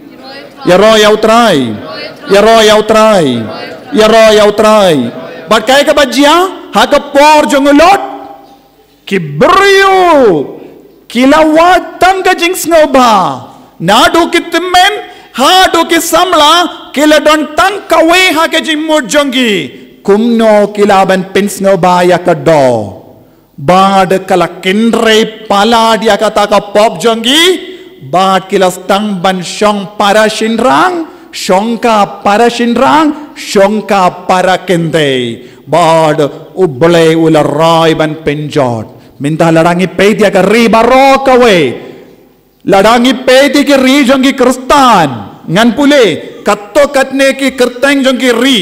Speaker 1: yaro try bakai ka bajia hakapor jongolot kibriu kilawat tang ka jing sngoba nadu kitmen hadu kisamla kiladon tang kawe hakajing murjongi kumno kilaban pinsnoba yakado bad kala kindre pala dia kata ka pop jongi bad kilas tang ban syong para shinrang syongka para shinrang syongka para kende bad uble ularai ban penjot minta larangi pe dia ka riba ro kawe larangi pe di ki ri jongi kristan ngan pule katto katne ki kerteng jongi ri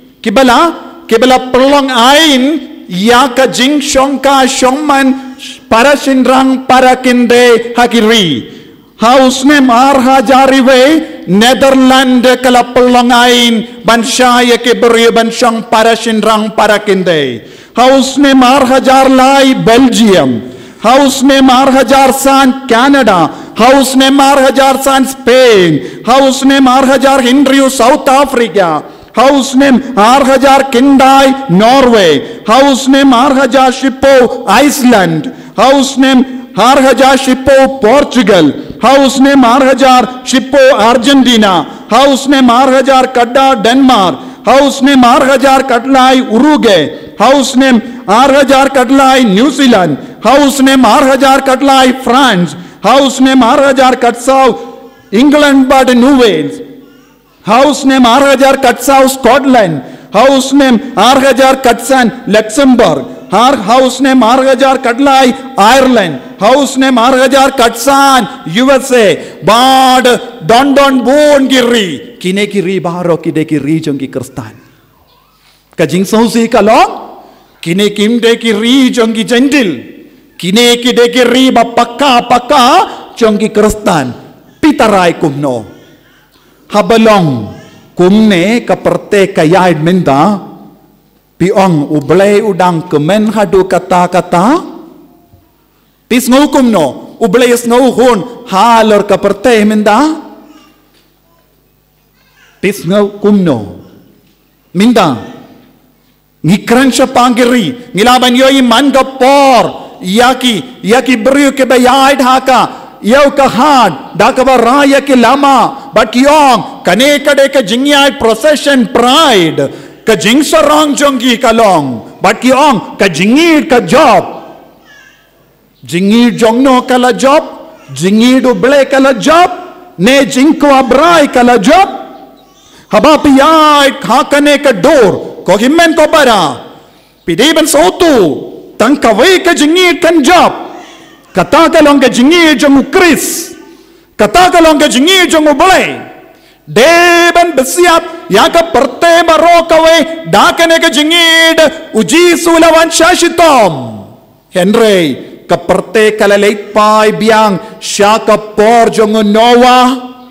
Speaker 1: kibala pelong ain ya ka jing syongka syongman para shinrang para kende hakiri house name arhajariwe Netherland kala pelong ain bansyaya ke beri bansyang para shinrang para kende house name arhajar lai Belgium house name arhajar san Canada house name arhajar san Spain house name arhajar Hinriu South Africa house name Arhajar Kindai Norway house name Arhajar Shippo Iceland house name Arhajar Shippo Portugal house name Arhajar Shippo Argentina house name Arhajar Kadda Denmark house name Arhajar Katlai Uruguay house name Arhajar Katlai New Zealand house name Arhajar Katlai France house name Arhajar Katsau England but New Wales house name Arhajar Katsau Scotland house name Arhajar Katsan Luxembourg house name Arhajar Katlai Ireland house name Arhajar Katsan USA bad don bon giri kine kiri baro kide kiri jongi kristan kajing sausi kalong kine kimde kiri jongi jendil kine kide kiri ba paka jongi kristan pitarai kumno habalong kumne kaperte kayai menda piong ublay udang kemen hadu kata pis ngau kumno ublay ngau hun halor kaperte menda pis ngau kumno minda ngikran siya panggiri ngilaban yoy man kapor yaki beriu ke bayai haka yau kahad dakaba raya ke lama but yong kane kade ka jingyai procession pride ka jingsa rang jongi kalong but yong ka jingi ka job jingi jongno kala job jingi do ble kala job ne jingko abrai kala job haba piyai khakane ka dor ko himmen ko bara pidiban sotu tangkawai ka jingi kan job kata kalong ke jingi jong Chris kata kalong ke jingi jong boleh deben bersiap ya ke perte baro kawe dakane ke jingi uji sulawan syashitom Henry ke perte kalalait pai biang syaka por jong Noah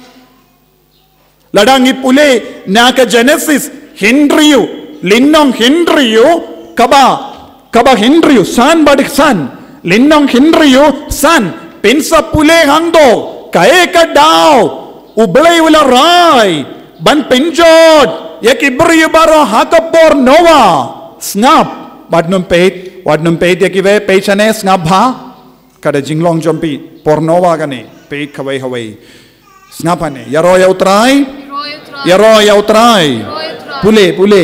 Speaker 1: ladangi pule na ke Genesis Hinriu linnong Hinriu kaba kabak hinriu san badik san linnong hinriu san pinsa pule hangdo kae ka daw ublay wala rai ban pinjod yakibriu baro hakapor nowa snap wadnum peit yakive peichane snap ha kada jinglong jompi pornowa gane peit hawai snap ane yaro yautrai pule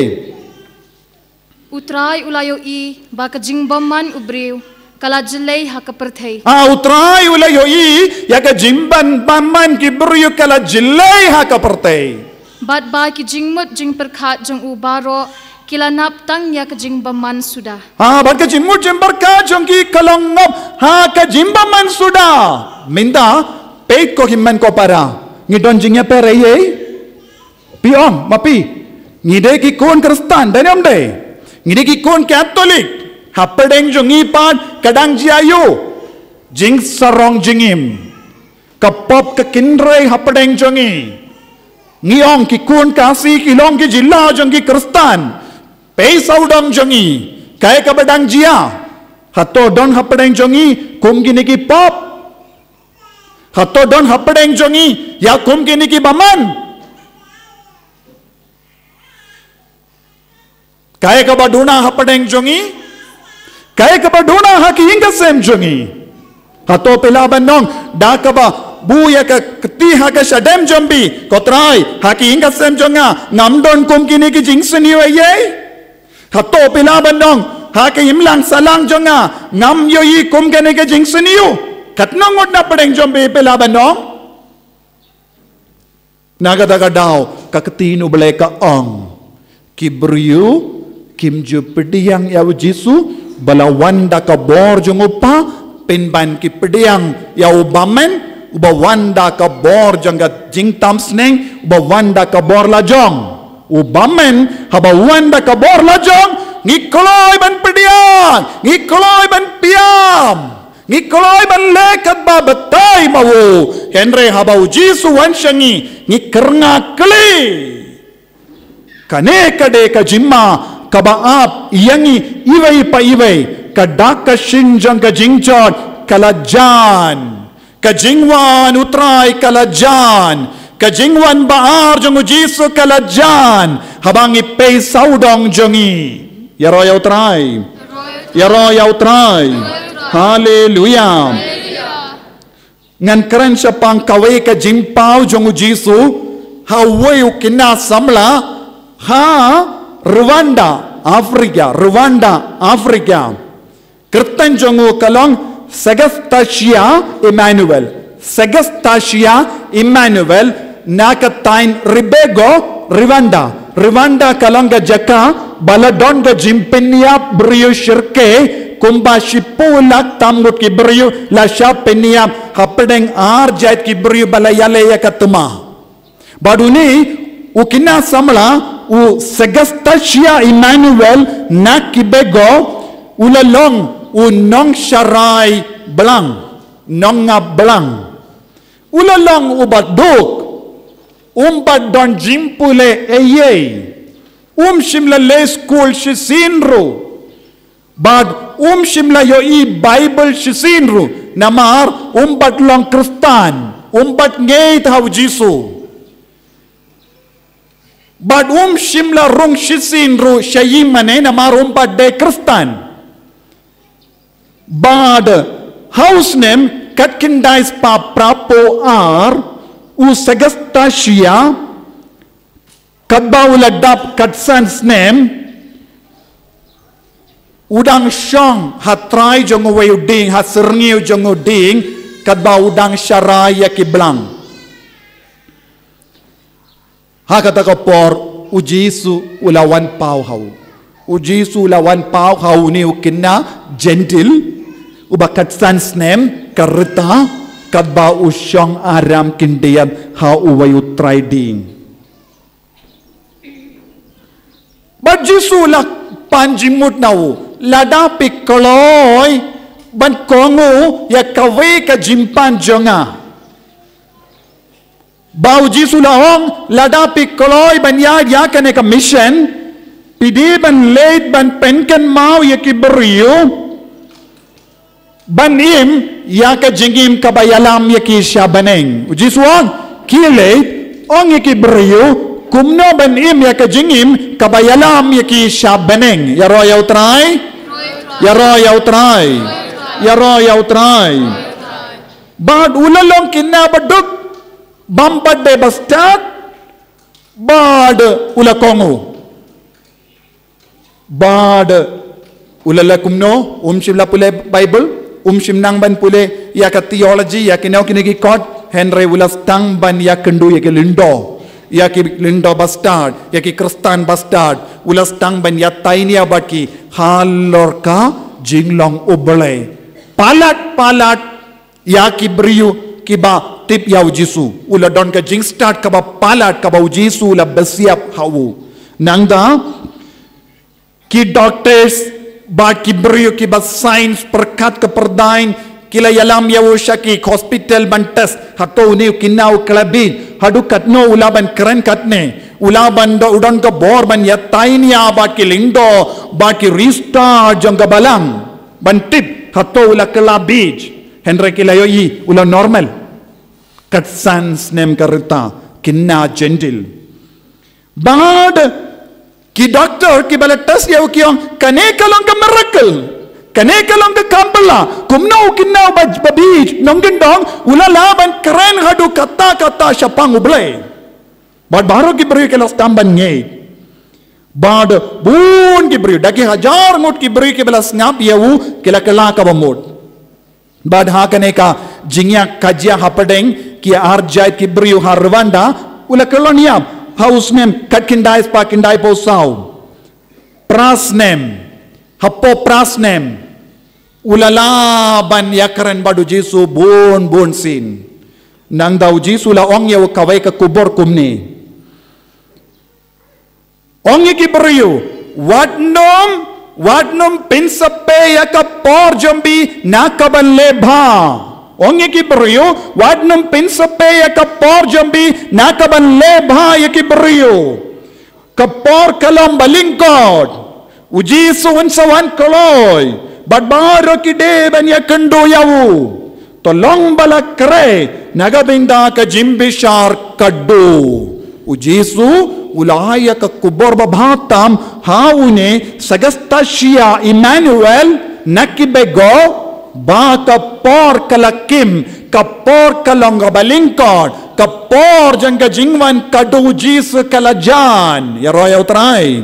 Speaker 2: utrai ulayo I baka jingbaman ubriu kala jilay hakaperthei
Speaker 1: utrai ulayo I yaka jimban baman kibriu kala jilay hakaperthei
Speaker 2: bat ba ki jingmut jingperkhat jong ubaro kila naptang yak jingbaman sudah
Speaker 1: bat ka jimut jimperkhat jong ki kalongop ka jimbaman sudah minda peit ko himman ko para ngidon jingya pereye piong mapi ngide ki kon Kristen danom de ngide ki kon Katolik hapedeng jongi pat kadang jiayu jing sarong jingim kapop ke kinrei hapedeng jongi ngiong ki kon kasi kilong ki jilla jongi Kristen pei saudong jongi kai ka badang jia hato don hapedeng jongi kum gini ki pop hato don hapedeng jongi ya kum gini ki baman kaya ka baduna hapadeng jongi kaya ka baduna haki inga sem jongi hato pilaban nong da ka ba buya ka kti haka shadem jombi kotrai haki inga sem jonga ngamdon kum kini ki jingsuni waye hato pilaban nong haki imlang salang jonga ngam yoyi kum kini ki jingsuni yu katnong ut na padeng jombi pilaban nong nagadaga daw kakatinu balay ka ong kibriu kim ju pediang ya Jisu balawanda ka bor jongopa pinban ki pediang ya ubamen ubawanda ka bor jangga jingtam sneng ubawanda ka bor lajong ubamen habawanda ka bor lajong ngikoloy ban pediang ngikoloy ban piam ngikoloy ban lekat ba betay mawu henre habau Jisu wanshangi ngikernga kli kane kade ka jimma kabaap yangi iway pa iway kadak ka shinjang ka jingchot kalajan ka jingwan utray kalajan ka jingwan baar jong Jisu kalajan habang ipay saudong jongi yaro yautray hallelujah ngan keren siya pang kaway ka jingpaw jong Jisu haway ukina samla Rwanda, Afrika. Kristen jongu kalong Segastasia Emmanuel nakatain Ribego, Rwanda kalong ga jaka baladon ga jimpeniap brio shirke kumba shipulak tamgut ki brio la shapeniap hapedeng arjait ki brio balayale ya katuma baduni ukina samla u Segastasia Emmanuel na kibego ulalong nong sharai belang nong nga belang ulalong ubaduk umbad don jimpule eye shimla le school shisinru bad shimla yo I Bible shisinru namar umbad long Kristan umbad ngeit haw Jisu Bad shimla rong shisin ru shayimane na marumpad de Kristan. Bad house name katkindais pa prapo ar Segastasia kadbauladap katsans name udang syang hatrai jong wayuding haserngiu jong uding kadbau udang syaraya kiblang. Hakata kapor Jisu ulawan pau hau Jisu ulawan pau hau ni ukina gentle ubakat sans name karita kadba usyong aram kindiam ha uwayu trading but Jisu lak panjimut nau ladapi koloy ban kongu ya kawe ka jimpan jonga Bau Jisu lahong ladapi koloy banyag yakane ka mission pidi ban late ban penken mau ya ki beriu ban im ya ka jingim kabayalam ya ki syabaneng uji suang ki late ong ya ki beriu kumno ban im ya ka jingim kabayalam ya ki syabaneng ya ro ya utrai ya ro ya utrai ya ro ya utrai bad ulalong kinna baduk bampat de bastard bad ulakongu bad ulalakumno shimla pule Bible shimnang ban pule ya ka theology ya kinau kinegi kot Henry ulas tang ban ya kendu ya ke lindo bastard ya ki Kristan bastard ulas tang ban ya tainia batki halor ka jinglong ubale palat ya ki briu ki ba tip ya ujisu ula don ka jing start ka ba palat ka ba ujisu la besiap hawu nangda ki doctors ba ki brio ki ba science perkat ke perdain kila yalam ya ushaki hospital ban test hato ni kinau klabi hadu katno ula ban keren katne ula ban do udon ka bor ban ya tainia ba ki lindo ba ki restart jang ka balang ban tip hato ula klabij Henry kila yoi ula normal kat sans nem karita kinna gentle bad ki doctor ki bala test ya ukiong kane kalong ka miracle kane kalong ka kampala kumno kinna babij nongin dong ula laban keren hadu kata syapang ublay bad baro ki beri kelas tamban ngei bad bun ki beri daki hajar ngot ki beri ke bala snap yawu kila kala ka bamod bad ha kane ka jingya kajia hapadeng ki arjai ki beri ha Rwanda ula koloniam house name katkindai spakindai posau pras name hapo pras name ulala ban yakran badu Jesu bon sin nang dau Jesu la ong ya kawai ka kubor kumni ong ki beriu wadnom pinsape ya ka por jambi nakaban lebha onge ki beriu wadnum pinsape ya kapor jambi nakaban lebha ya ki beriu kapor kalam balingkod uji suwan sawan koloy badbaro ki de ban ya kendo yawu tolong balakre nagabinda ka jimbishar kaddu uji su ulaya ka kubor babhatam haune sagasta shia Emmanuel nakibego ba kapor kalakim kapor kalonga balingkod kapor jangka jingwan kadu jis kalajan ya roya utrai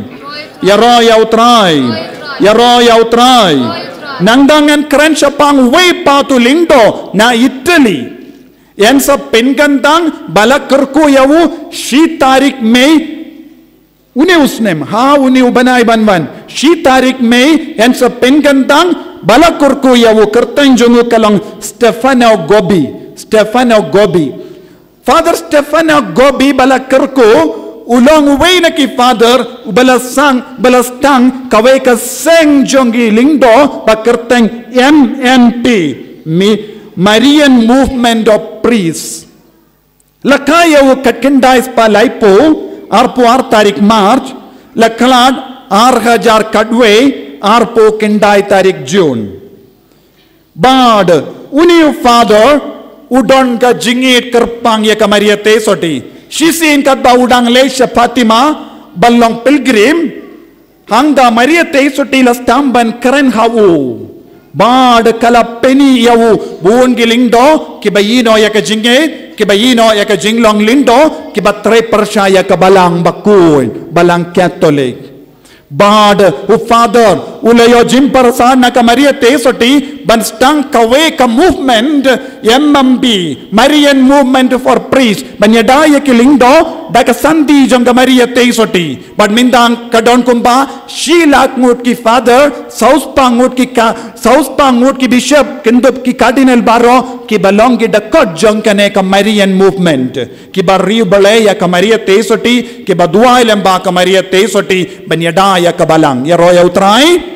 Speaker 1: nangdangan keren syapang way patu lindo na Italy yan sa pengandang balakerku yawu shi tarik Mei uni usnem ha uni ubanai banban shi tarik Mei yan sa pengandang balakurku yawu kertan jongu kalang Stefano Gobi Father Stefano Gobi balakurku ulong way na ki father balastang kawai ka seng jongi lingdo bakertang MMP Marian Movement of Priests lakayawu katkindais palaipo arpo tarik March laklad 8000 kadwe arpo kendai tarik June bad uni father udon ka jingit kerpang ya kamaria tesoti shisin kat ba udang leisha Fatima ballong pilgrim hangda maria tesoti las tamban keren hawu bad kala peni yawu buon gilingdo kibayino ya ka jingit kibayino ya ka jinglong lindo kibatre persya ya ka balang bakul balang Catholic bad father ulayo jimpar sana ka Maria tesoti banstang kawe ka movement MMB Marian Movement for Priests banyadaya kilingdo daka sandi jong ka Maria tesoti badmindang kadon kumba shilak ngut ki father sauspangut ki bishop kindup ki cardinal baro ki balong ki dakot jong kane ka Marian Movement ki bariu balaya ka Maria tesoti ki badua lemba ka Maria tesoti banyadaya ya kabalang ya roya utrai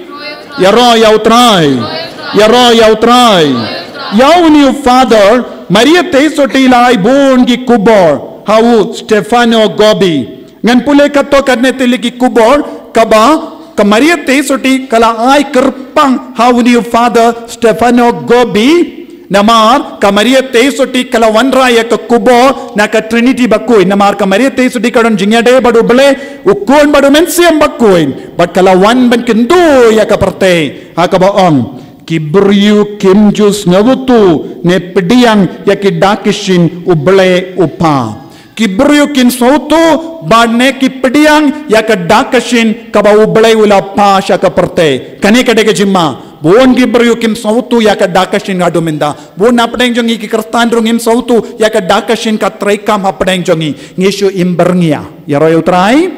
Speaker 1: Yau ni father Maria tesoti lai bon ki kubor hau Stefano Gobi ngan pule kato kadne tili ki kubor kaba Maria Tesoti kala ay kerpang hauni Father Stefano Gobi namar Maria Tesoti kala wanraya ke kubo na ke Trinity bakui namar Maria Tesoti kadon jingyade badu bele ukun badu mensiam bakuin bat kala wan ban kendo ya ka perte ha ka baong Kibriu kimjus ngabutu ne pediang ya ki dakishin uble upa Kibriu kin sautu badne ki pediang ya ka dakishin kaba uble ula pa sya ka perte kani kade ke jimma bon kibriu kim sautu ya ka dakishin adominda bon apdeng jongi ki kerstan rungim sautu ya ka dakishin ka traikam apdeng jongi ngishu imbernia ya roy utrai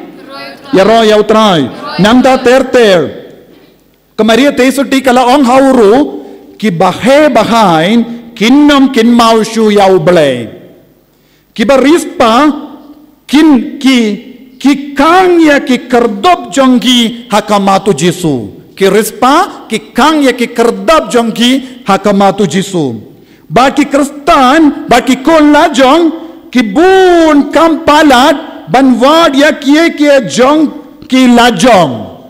Speaker 1: nanda ter Maria Tesoti kala ong hauru ki bahe bahain kinnom kin maushu ya uble ki barispa kin ki kang ya ki kerdop jonggi hakamatu Jesu ki rispa ki kang ya ki kerdop jonggi hakamatu Jesu baki kristan baki kon lajong ki bun kampalat banwad ya kie jong ki lajong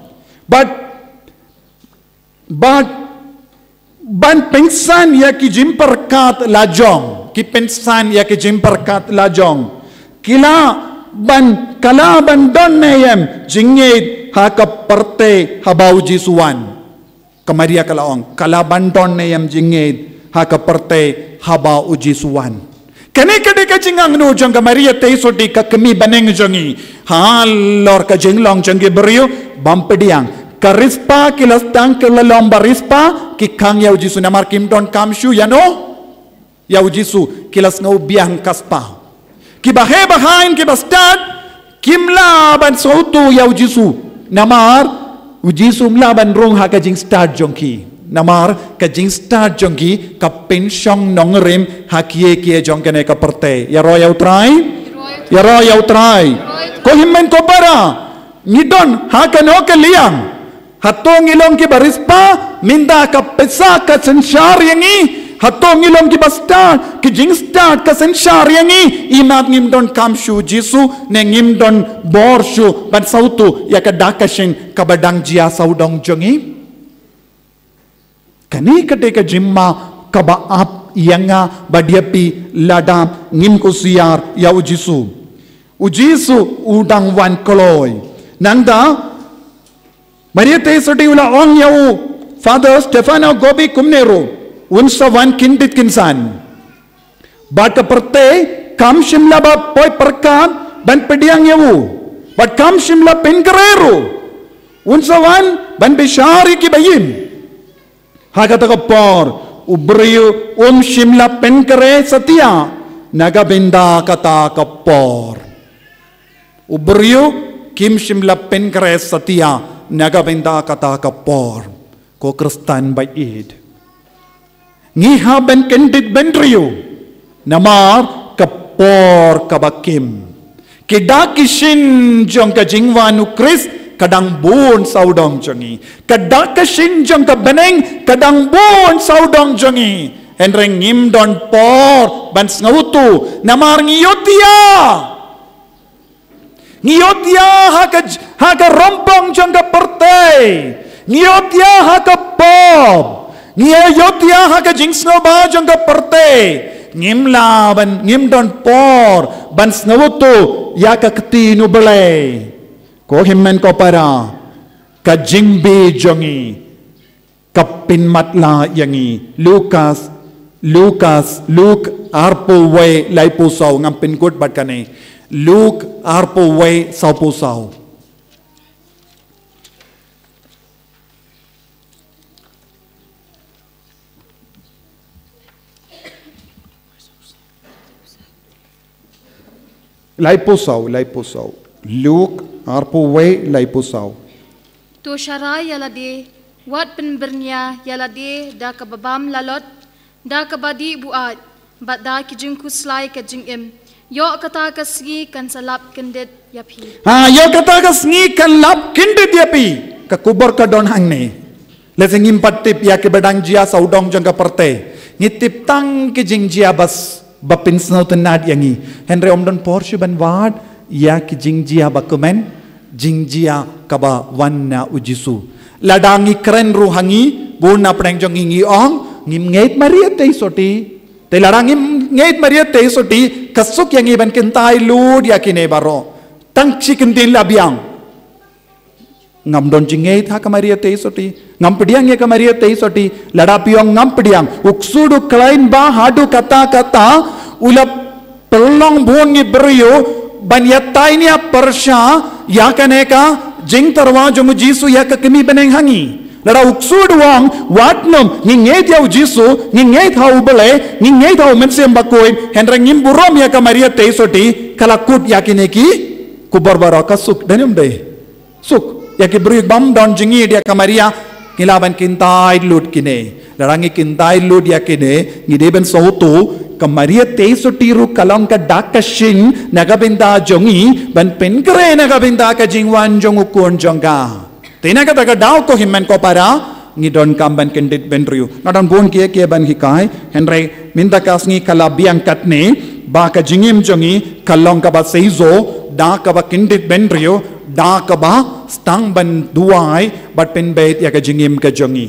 Speaker 1: but ban pensan ya ki jimperkat lajong ki pensan ya ki jimperkat lajong kila ban kala ban don neyem jingit ha ka perte habau jisuan Maria kalaong kala ban don neyem jingit ha ka perte habau jisuan kene kade ka jingang no jong Maria Tesoti ka kemi baneng jongi halor ka jinglong jongi beriu bampediang Karispa kilastang kelalom barispa kikang yau Jisu namar kim don kamshu ya no yau Jisu kilas ngau biang kaspa kibahe bahain kibastad kimla ban sautu yau Jisu namar Jisu mla ban rong ha kajing start jongki namar kajing start jongki ka pensyong nongerim ha kie jong kene ka perte ya ro yau trai ko himmen ko para nidon ha kano ke liang Hatong ilong ki barispa minda ka pesa ka sensar yangi hatong ilong ki basta ki jingsta ka sensar yangi imat ngimdon kamshu Jisu ne ngimdon borshu ban sautu ya ka dakashin ka badang jia saudong jongi kani kate ka jimma ka baap yanga badiapi ladam ngim kusiar ya Jisu udang wan koloy nangda Maria Tesoti ula ong yau Father Stefano Gobi Kumnero unsa wan kindit kinsan bat perte kam shimla ba poi perkat ban pediang yau bat kam shimla pengrero unsa wan ban bishari ki bayim hagata kapor ubriu shimla penkre satia naga benda kata kapor ubriu kim shimla penkre satia naga benda kata kapor ko kristan baid ngiha ben kendit benrio namar kapor kabakim kidakishin jong ka jingwanu kris kadang bun saudong jongi kadakishin jong ka beneng kadang bun saudong jongi enreng ngimdon por ban ngautu namar ngiyotya haka rompong jong ka perte ngiyotya haka pop ngiyotya haka jingsno ba jong ka perte ngimla ban ngimdon por ban snawutu ya ka ketinu bele ko himmen ko para ka jingbi jongi kapin matla yangi Luke arpo we laipu saw ngampin good bat kane Luke arpo way saupo saw. Laipo saw. Luke arpo way laipo saw.
Speaker 2: To sharay yalade wat penbernya yalade da kababam lalot da kabadi buat bat da kijing kuslay kajing im yo kata kasgi kan salap kendit yapi
Speaker 1: yo kata kasgi kan lap kendit yapi ka kubor ka don hang ne leseng impatip ya ke badang jia saudong jang ka perte ngitip tang ke jing jia bas bapin snow tenad yangi henry omdon porsche ban wad ya ke jing jia bakumen jingjia kaba wanna ujisu ladangi keren ruhangi buna preng jong ingi ong ngim ngeit maria te soti te ladangi ngeit maria te soti kasuk yang iban kentai lud yakine baro tang chikentin labiang ngam don jingei tha kamaria te soti ngam pediang ye kamaria te soti lada piong ngam pediang uksudu klain ba hadu kata kata ulap pelong bongi berio banyatai nia persha yakaneka jing tarwa jong jisu yak kemi beneng hangi lada uksudu wang watnom ngingei thau jisu ngingei thau bele ngingei thau mensem bakoin hendreng ngim burom ya kamaria te soti kalakut yakineki kubarbara kasuk danum de suk yaki beri bam don jingi dia kamaria kilaban kintai lut kine larangi kintai lut ya kine ngideben sotu kamaria te sotiru kalong ka dakashin nagabinda jongi ban penkre nagabinda ka jingwan jongu kon jonga tena ka daga daw ko himmen ko para ngidon kamban kendit benriu nadon bon kie ban hikai henry minta kasngi kalabiang katne ba ka jingim jongi kalong ka ba seizo da ka ba kendit benriu da ka ba stang ban duai bat pen bait ya ka jingim ka jongi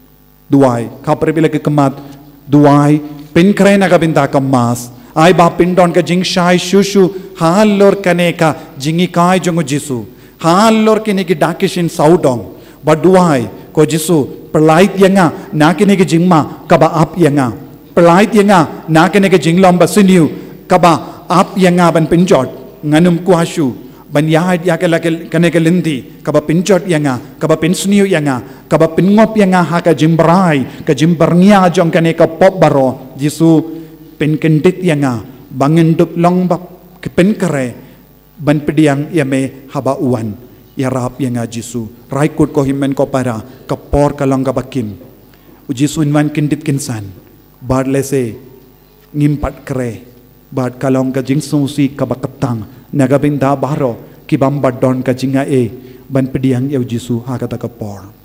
Speaker 1: duai khapre bila ke kemat duai pen krena ka binta kamas ai ba pindon ka jing shai shushu halor kaneka jingi kai jongu jisu halor kini ki dakishin saudong ba duai ko jisu perlait yanga nakine ki jingma ka ba ap yanga perlait yanga nakine ki jinglom ba siniu ka ba ap yanga ban pinjot nganum kuashu banyahid ya kane kalindi kaba pinjot yanga kaba pinsniu yanga kaba pingop yanga ha ka jimbrai ka jimbarnia jong kane ka pop baro jisu pen kendit yanga bangin dup long bab ke pen kare ban pediang yame haba uan ya rap yanga jisu raikut ko himmen ko para ka por kalong ka bakim jisu inwan kendit kinsan bar lese ngimpat kare bar kalong ka jingsu si ka bakatang nagabinda baro kibamba don ka jinga ban pediang yau jisu ha kata ka por